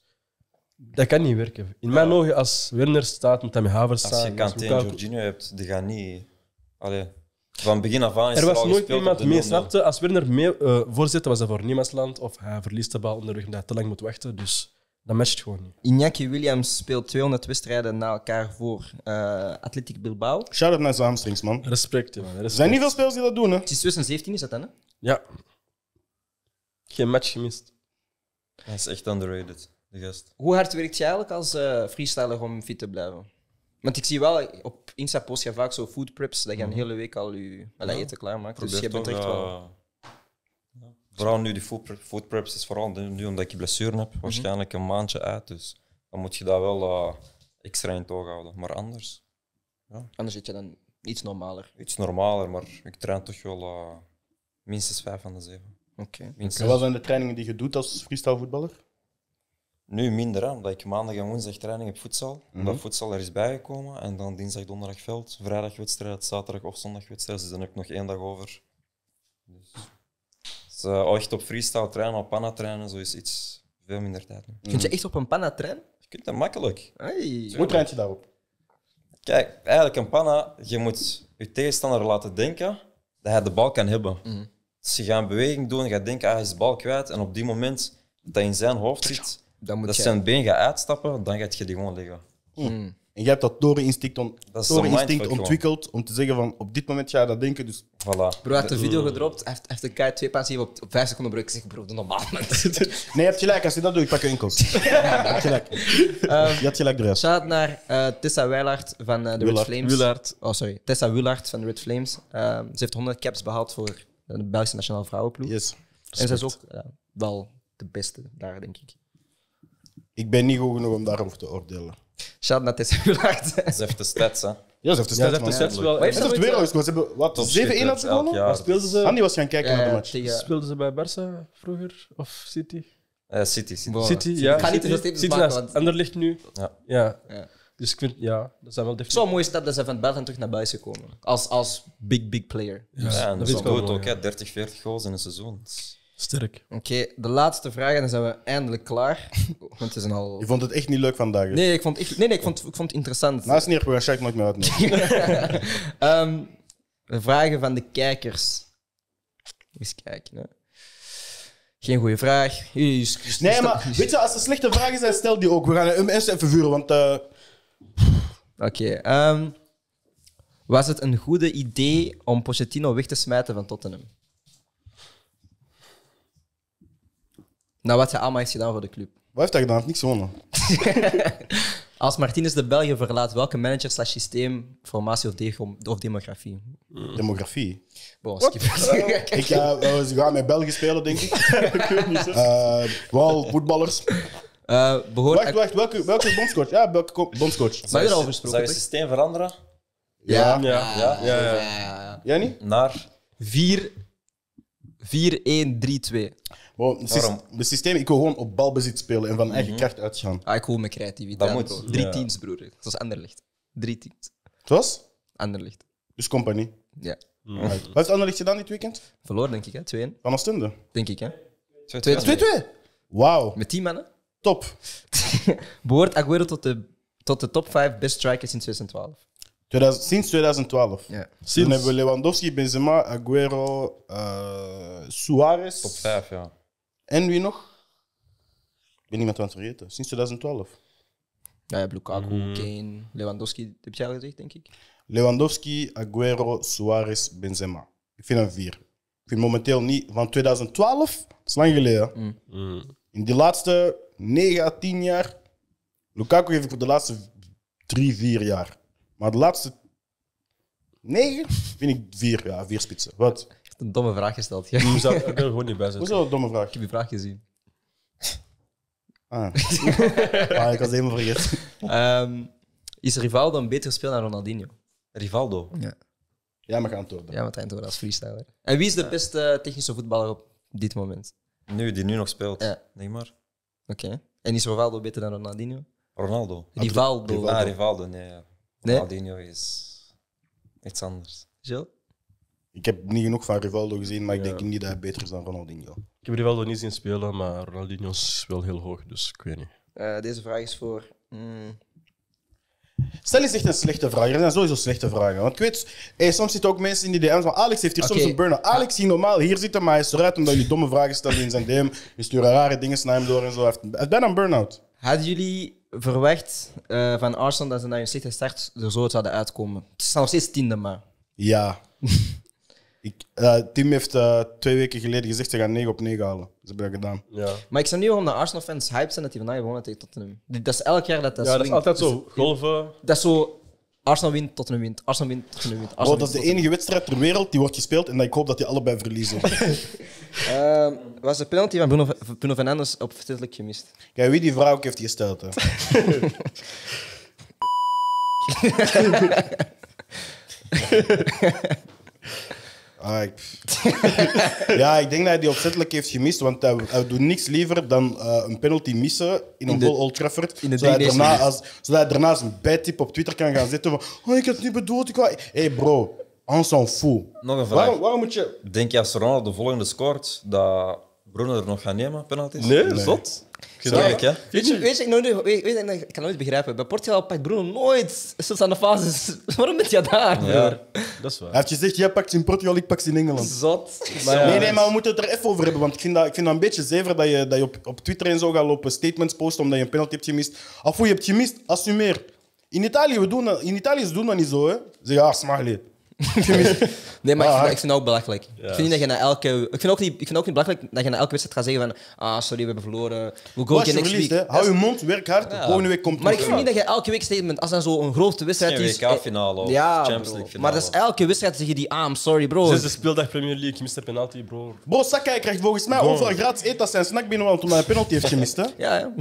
dat kan niet werken. In mijn ogen, als Werner staat, moet hij met Havertz Als staan. je Kanté en Lukaku- Jorginho hebt, die gaan niet. Allee, van begin af aan is Er er was al nooit gespeeld iemand op de mee, nul nul. snapte. Als Werner mee uh, voorzette, was dat voor niemandsland. Of hij verliest de bal onderweg omdat hij te lang moet wachten. Dus dat matcht gewoon niet. Iñaki Williams speelt tweehonderd wedstrijden na elkaar voor uh, Athletic Bilbao. Shout-out naar zijn hamstrings, man. Respect, man. Respect. Er zijn niet veel spelers die dat doen, hè? Het is twintig zeventien, is dat dan? Hè? Ja. Geen match gemist. Hij is echt underrated, de gast. Hoe hard werkt je eigenlijk als uh, freestyler om fit te blijven? Want ik zie wel, op Insta post je vaak zo food preps, dat je een hele week al je ja. eten klaarmaakt. Dus je Probeer bent toch, echt wel... uh, ja. Vooral nu die food, pre- food preps is vooral nu omdat ik blessure heb, waarschijnlijk een maandje uit. Dus dan moet je dat wel uh, extra in toog houden. Maar anders, Anders zit je dan iets normaler. iets normaler. Maar ik train toch wel uh, minstens vijf van de zeven. Oké. En Minstens. wat zijn de trainingen die je doet als freestyle voetballer? Nu minder, hè, omdat ik maandag en woensdag training heb voedsel. Mhm. Omdat voedsel er is bijgekomen. En dan dinsdag, donderdag veld, vrijdag wedstrijd, zaterdag of zondag wedstrijd. Dus dan heb ik nog één dag over. Dus, dus uh, echt op freestyle trainen, op panna trainen, zo is iets veel minder tijd nu. Kun je echt op een panna trainen? Je kunt dat makkelijk. Hey. Hoe traint je daarop? Kijk, eigenlijk een panna, je moet je tegenstander laten denken dat hij de bal kan hebben. Mhm. Dus je gaat een beweging doen, je gaat denken, ah, hij is de bal kwijt. En op die moment dat hij in zijn hoofd zit, Dan moet dat je... zijn been gaat uitstappen, dan gaat je die gewoon leggen. Mm. En jij hebt dat toreninstinct, on, Dat is een toreninstinct mindfuck ontwikkeld om te zeggen van op dit moment ga je dat denken. Dus Voilà. Bro, hij heeft een video gedropt. Hij heeft, hij heeft een K twee paas gegeven op, op vijf seconden. Bro, ik zeg, bro, doe normaal, man. nee, je hebt gelijk. Als je dat doet, ik pak je enkels. je hebt gelijk. Je had gelijk de rest. Shout naar uh, Tessa Willaert van uh, de Red Willaert. Flames. Willaert. Oh, sorry. Tessa Willaert van de Red Flames. Uh, ze heeft honderd caps behaald voor de Belgische nationale vrouwenploeg. Yes. En ze is ook ja, wel de beste daar, denk ik. Ik ben niet goed genoeg om daarover te oordelen. Shout naar Tessa Willaert. Ze heeft de stats, hè. Ja, ze heeft de Ja, stats, ze heeft de man. stats wel. Wat heeft Ze ze heeft ooit, weer uh, al gescoord. Ze hebben wat, zeven één had ze elk gewonnen? jaar. Speelden ze, Andy was gaan kijken Ja, naar de match. tegen- speelden ze bij Barça vroeger? Of City? Eh, City, City. Wow. City, Ik ja. ga niet te veel City. statements City maken, naast want- Anderlecht nu. Ja. Ja. Ja. Dus ik vind, ja, dat zijn wel Zo'n definitie. mooie stap dat ze van België terug naar België komen. Als, als big, big player. Ja, en dat dat vind is ik wel goed mooi, ook, ja. hè. dertig, veertig goals in een seizoen. Dat is- Sterk. Oké, de laatste vraag en dan zijn we eindelijk klaar. Want we zijn al... Je vond het echt niet leuk vandaag. hè? Nee, ik vond, echt, nee, nee, ik vond, ik vond het interessant. Nou, is niet erg, we gaan Shaq nooit meer uitnodigen. Ehm, de vragen van de kijkers. Eens kijken. Hè. Geen goede vraag. Jullie- jullie- Nee, maar weet je, als er slechte vragen zijn, stel die ook. We gaan hem eerst even vuren, want... eh, Oké. ehm, was het een goede idee om Pochettino weg te smijten van Tottenham? Nou, wat hij allemaal heeft gedaan voor de club. wat heeft hij gedaan? Hij heeft niks gewonnen. Als Martinez de België verlaat, welke manager slash systeem, formatie of, degom- of demografie? Demografie. Bon, skip. Ik ga uh, ze gaan met België spelen, denk ik. ik weet niet, uh, wel, voetballers. Eh, behoort... Wacht, wacht, welke, welke bondscoach? Ja, welke ko- bondscoach? Maar je erover Zou gesproken, je toch? systeem veranderen? Ja. Ja, ja, ja. ja. ja. Jij niet? Naar... vier één drie twee. Wow, het, Waarom? systeem, het systeem, ik wil gewoon op balbezit spelen en van eigen kracht uitgaan. Ah, ik hoor mijn creativiteit. Dat moet. Bro. Drie Ja. teams, broer. Zoals Anderlecht. Drie teams. Het was? Anderlecht. Dus compagnie. Ja. Wat heeft Anderlecht gedaan dit weekend? Verloor, denk ik, hè? twee één. Van Oostende. Denk ik, hè? Twee, Twee- twee twee. Wauw, Met tien mannen. top. Behoort Aguero tot de, tot de top vijf best strikers sinds twintig twaalf. tweeduizend sinds tweeduizend twaalf. Ja. Dan hebben we Lewandowski, Benzema, Aguero, uh, Suarez. Top vijf, ja. En wie nog? Ik ben niemand aan het vergeten. Sinds tweeduizend twaalf. Ja, je hebt Lukaku, Kane, Lewandowski. Heb jij al gezegd, denk ik? Lewandowski, Aguero, Suarez, Benzema. Ik vind een vier. Ik vind momenteel niet... Van tweeduizend twaalf, dat is lang geleden. In die laatste negen à tien jaar... Lukaku geef ik voor de laatste drie, vier jaar. Maar de laatste negen vind ik vier. Ja, vier spitsen. Wat? Je hebt een domme vraag gesteld. Ja. Je zou er gewoon niet bij zitten. Hoezo? Domme vraag. Ik heb je vraag gezien. Ah, ah ik was helemaal vergeten. Ehm, is Rivaldo een betere speler dan Ronaldinho? Rivaldo. Ja. Ja, maar ga antwoorden. Ja, want hij antwoordt als freestyler. En wie is de beste technische voetballer op dit moment? Nu, die nu nog speelt. Ja. Neymar. Oké. En is Rivaldo beter dan Ronaldinho? Ronaldo. Rivaldo. Rivaldo. Ah, Rivaldo, nee. Ja. Nee? Ronaldinho is iets anders. Zo? Ik heb niet genoeg van Rivaldo gezien, maar ik denk niet dat hij beter is dan Ronaldinho. Ik heb Rivaldo niet zien spelen, maar Ronaldinho is wel heel hoog, dus ik weet niet. Eh, deze vraag is voor... mm, Stel eens echt een slechte vraag. Er zijn sowieso slechte vragen. Want ik weet, hey, soms zitten ook mensen in die D M's van Alex heeft hier Oké. soms een burn-out. Alex hier normaal hier zitten, maar hij is eruit omdat jullie domme vragen stellen in zijn D M. Je stuurt rare dingen naar hem door en zo. Hij heeft, hij heeft bijna een burn-out. Hadden jullie verwacht eh, van Arsenal dat ze naar een slechte start er zo zouden uitkomen? Het is nog steeds tiende, maar... Ja. ik, eh, Tim heeft eh, twee weken geleden gezegd ze gaan negen op negen halen. Ze hebben dat gedaan. Ja, Maar ik snap niet waarom de Arsenal-fans hype zijn dat die vandaag gewonnen tegen Tottenham. Dat is elk jaar dat dat ja dat is swingt. altijd zo. Golven. Dat is zo... Arsenal wint, Tottenham wint. Arsenal wint, Tottenham wint. Bro, Arsenal dat is de wint, enige wedstrijd ter wereld die wordt gespeeld en dat ik hoop dat die allebei verliezen. Tottenham. Ehm, was de penalty van Bruno, Bruno Fernandes opzettelijk gemist? Kijk, wie die vraag ook heeft gesteld. Hè. Ah, ik... ja, ik denk dat hij die opzettelijk heeft gemist, want hij, hij doet niks liever dan uh, een penalty missen in een In de- goal Old Trafford, in de zodat hij, drie daarna, negen als, zodat hij daarna zijn bijtip op Twitter kan gaan zetten van oh, ik heb het niet bedoeld. Ik wou... hey bro, on s'en fout. Nog een vraag. Waarom, waarom moet je... Denk je als Ronaldo de volgende scoort, dat Bruno er nog gaat nemen, penalties? Nee, Nee. zot. Gedeellijk, hè? Weet je, weet je, ik, nooit, weet, weet, je, ik kan nooit begrijpen. Bij Portugal pakt Bruno nooit zelfs aan de fases. Waarom ben je daar? Ja. broer? Dat is waar. Hij heeft gezegd, jij pakt ze in Portugal, ik pak ze in Engeland. Zot. Maar ja, Nee, nee, maar we moeten het er even over hebben. Want ik vind dat, ik vind dat een beetje zever dat je, dat je op, op Twitter en zo gaat lopen statements posten omdat je een penalty hebt gemist. Af hoe je hebt gemist, assumeer. In Italië, we doen dat, in Italië ze doen dat niet zo, hè. Ze zeggen, ah, Smagli. Nee, maar Ah, ik, vind, hard. ik vind dat ook belachelijk. Ik vind niet dat je na elke... Ik vind, ook niet, ik vind ook niet belachelijk dat je na elke wedstrijd gaat zeggen van ah, sorry, we hebben verloren. We'll go Wat again je next verliest, week. hè. Hou je mond, werk hard. Ja. Volgende week komt het Maar ik terug. vind niet dat je elke week statement, als dat zo'n grote wedstrijd Geen is... W K-finale of ja, Champions bro. League finale. Maar dat is elke wedstrijd zeg je die ah, I'm sorry, bro. Zesde speeldag Premier League, je mist de penalty, bro. Bro, Saka krijgt volgens mij Bro. overal gratis eten als zijn snack binnen, want omdat hij een penalty heeft gemist, hè. Ja, ja.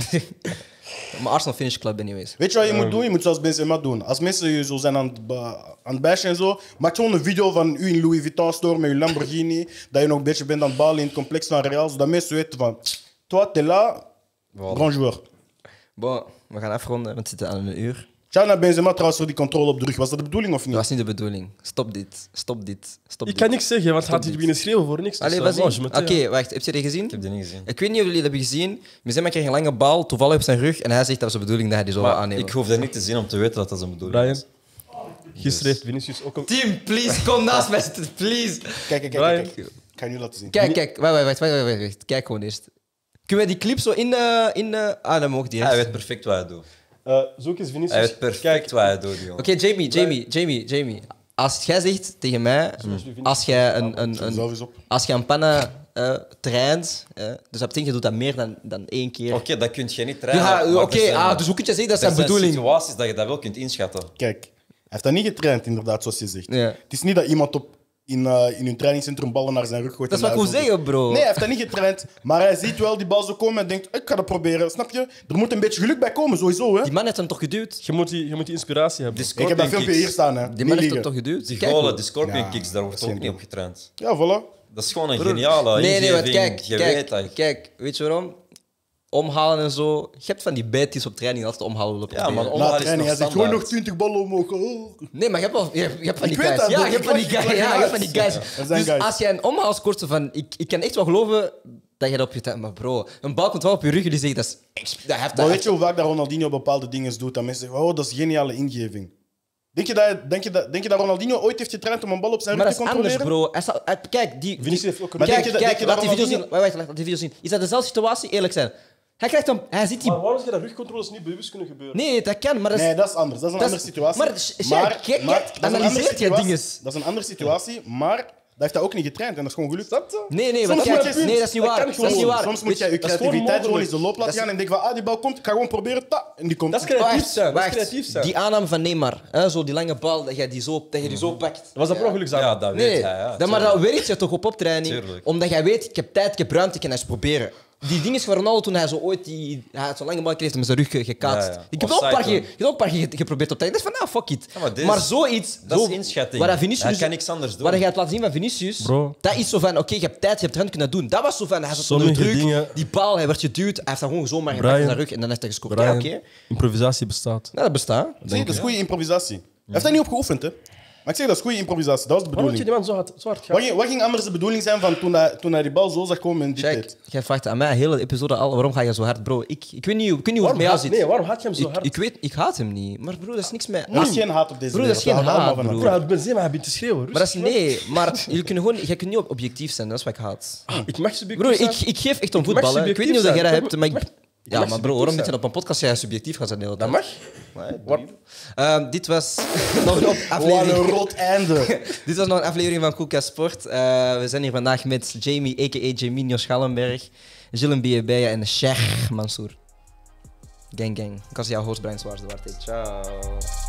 Maar Arsenal finish club anyways. Weet je wat je moet doen? Je moet zoals Benzema doen. Als mensen je zo zijn aan het, ba- aan het bashen en zo, maak gewoon een video van u in Louis Vuitton store met je Lamborghini, dat je nog een beetje bent aan het balen in het complex van Real, zodat mensen weten van, toi, t'es là, Voilà. grand joueur. Bon, we gaan afronden, want we zitten aan een uur. Ciao naar Benzema trouwens voor die controle op de rug. Was dat de bedoeling of Dat niet? was niet de bedoeling. Stop dit. Stop dit. Stop Ik dit. kan niks zeggen, want hij had dit. hier binnen schreeuwen voor niks. Dus, Allee, uh, wat bon, zie je je? moet, Oké, ja. wacht. Heb je die gezien? Ik heb die niet gezien. Ik weet niet of jullie dat hebben gezien. Benzema kreeg een lange bal, toevallig op zijn rug, en hij zegt dat was de bedoeling dat hij die zou Maar aannemen. ik hoef dat niet te zien om te weten dat dat zijn bedoeling Brian, is. gisteren heeft Vinicius ook een... Team, please, kom naast mij zitten, please. Kijk, kijk, kijk, Brian. kijk, kijk. Ik ga je nu laten zien. Kijk, kijk. Wacht, wacht, wacht, wacht, wacht, wacht. Kijk gewoon eerst. Kunnen we die clip zo in de... In de... Ah, dat mag die. Hij weet perfect wat hij doet. Uh, zoek eens Vinicius. Hij weet perfect Kijk, wat hij doet, die jongen. Oké, Jamie, Jamie, Jamie, Jamie. Als jij zegt tegen mij, als jij een, een, Zelf een, eens op. als je een panna eh, traint, eh, dus dat betekent je doet dat meer dan, dan één keer. Oké, dat kun je niet trainen. Ja, maar oké, er zijn- ah, dus hoe kun je zeggen dat is er zijn bedoeling? situaties dat je dat wel kunt inschatten. Kijk, hij heeft dat niet getraind, inderdaad, zoals je zegt. Ja. Het is niet dat iemand op, in, uh, in hun trainingscentrum ballen naar zijn rug gooit. Dat is en wat ik wil hij zo- zeggen, bro. Nee, hij heeft dat niet getraind, maar hij ziet wel die bal zo komen en denkt, ik ga dat proberen. Snap je? Er moet een beetje geluk bij komen, sowieso. Hè? Die man heeft hem toch geduwd? je moet, die, je moet die inspiratie hebben. Ik heb dat filmpje hier staan. Hè. Die Niet man heeft hem liegen. toch geduwd? Die Kijk, golen, bro. die scorpion Ja, kicks, daar wordt dat ook is niet geen op getraind. Ja, voilà. Dat is gewoon een Broer. geniale Nee, nee, wat, ingeving. kijk, Je kijk, weet dat. kijk, weet je waarom? Omhalen en zo. Je hebt van die bijties op training dat ze omhalen willen Ja, proberen. man, om- Na Omhaal is training, hij nog zegt, gooi nog standaard. twintig ballen omhoog. Oh. Nee, maar je hebt, wel, je, hebt- je hebt van Ik die weet guys. dat, Ja, bro. je hebt van die Ik guys. lag- ik Ja, lag je hebt van die eruit. guys. Er zijn Dus guys. als jij een omhaal scoort, zo van, ik, ik kan echt wel geloven dat je dat op je tijd... Maar bro, een bal komt wel op je rug en die zegt, dat is... ex- Dat heeft Maar dat weet je hoe vaak dat Ronaldinho bepaalde dingen doet? Dat mensen zeggen, oh, dat is een geniale ingeving. Denk je dat, denk je dat, denk je dat Ronaldinho ooit heeft getraind om een bal op zijn Maar rug dat te is anders, controleren? bro. Hij staat- hij- kijk, die... Vinicius die- heeft ook een... Maar kijk, denk je dat- kijk, denk je laat dat die video zien. Ronaldinho- Wacht, wacht, laat die video zien. Is dat dezelfde situatie? Eerlijk zijn. Hij krijgt hem... Hij ziet die... Maar waarom zou dat rugcontroles niet bewust kunnen gebeuren? Nee, dat kan, maar dat is... Nee, dat is anders. Dat is een Dat is- andere situatie. maar, Sjaak, kijk, kijk, dat is een andere analyseert je situatie. dinges. Dat is een andere situatie, maar dat heeft hij ook niet getraind en dat is gewoon gelukt. Snap je? Nee, nee, Soms want moet kijk, je- nee, dat is niet dat waar. kan Dat gewoon. is niet waar. Soms moet Weet je je dat is gewoon creativiteit gewoon mogelijk. eens de loop laten Dat is- gaan en denken van, ah, die bal komt, ik ga gewoon proberen, ta, en die komt. Dat is creatief Wacht, zijn. Dat is wacht. creatief zijn. Die aanname van Neymar, hè, zo die lange bal, dat je die zo, dat je die zo pakt. Was dat per ongeluk zijn? Ja, dat Nee, weet hij. Ja, dat, maar dat tuurlijk. werkt je toch op optraining? Tuurlijk. Omdat jij weet, ik heb tijd, ik heb ruimte, ik kan eens proberen. Die ding is van Ronaldo toen hij zo ooit die, hij had zo'n lange bal kreeg, met zijn rug ge- gekaatst. Ja, ja. Ik heb ook een paar Offside keer, ik heb ook een paar keer ge- geprobeerd op tijd. Ik dacht van, nou, fuck it. Ja, maar dit maar is- zoiets, dat zo, is inschatting. waar dat Vinicius, Hij kan niks anders doen. Waar je hebt laten zien van Vinicius, Bro. dat is zo van, oké, je hebt tijd, je hebt ruimte, kunnen dat doen. Dat was zo van, hij zat onder Sommige druk, dingen- die bal, hij werd geduwd, hij heeft dat gewoon zomaar gepakt Brian. in zijn rug en dan heeft hij gescoord. Brian, Ja, oké. improvisatie bestaat. Nou, dat bestaat. Zie je, dat is goede improvisatie. Hij heeft daar niet op geoefend, hè. Maar ik zeg, dat is goede improvisatie, dat was de Waarom moet je bedoeling. die man zo hard, zo hard gaan? Wat ging, wat ging anders de bedoeling zijn van toen hij, toen hij die bal zo zag komen in die Check, tijd? jij vraagt aan mij de hele episode al, waarom ga je zo hard, bro? Ik, ik weet niet, ik weet niet hoe het Waarom met jou haat, zit. nee, waarom haat je hem zo Ik, hard? ik weet, ik haat hem niet. Maar broer, dat is niks met... Er is geen haat op deze Broer, dat is wereld, geen we houden haat, allemaal van broer. elkaar. Broer, hij bent maar hij bent te schreeuwen. Maar dat is... Rustig, Nee, maar je kunt gewoon... Je kunt niet objectief zijn, dat is wat ik haat. man. Ik mag subjectief Broer, zijn. ik, ik geef echt om Ik mag voetbal, hè. Ik weet niet hoe dat jij dat subjectief hebt, maar zijn. ik... Ik Ja, mag maar bro, waarom subjectief moet je op een podcast jij subjectief gaat zijn de hele Dat tijd? mag. Ehm, dit was nog een op- Wat een aflevering... rot einde. Dit was nog een aflevering van Koelkast Sport. Eh, we zijn hier vandaag met Jamie, a k a. Jaminho Schallenberg, Gilles Biabeya en Sheikh Mansour. Gang, gang. Ik was jouw host, Brian Zwaars de Waard. Ciao.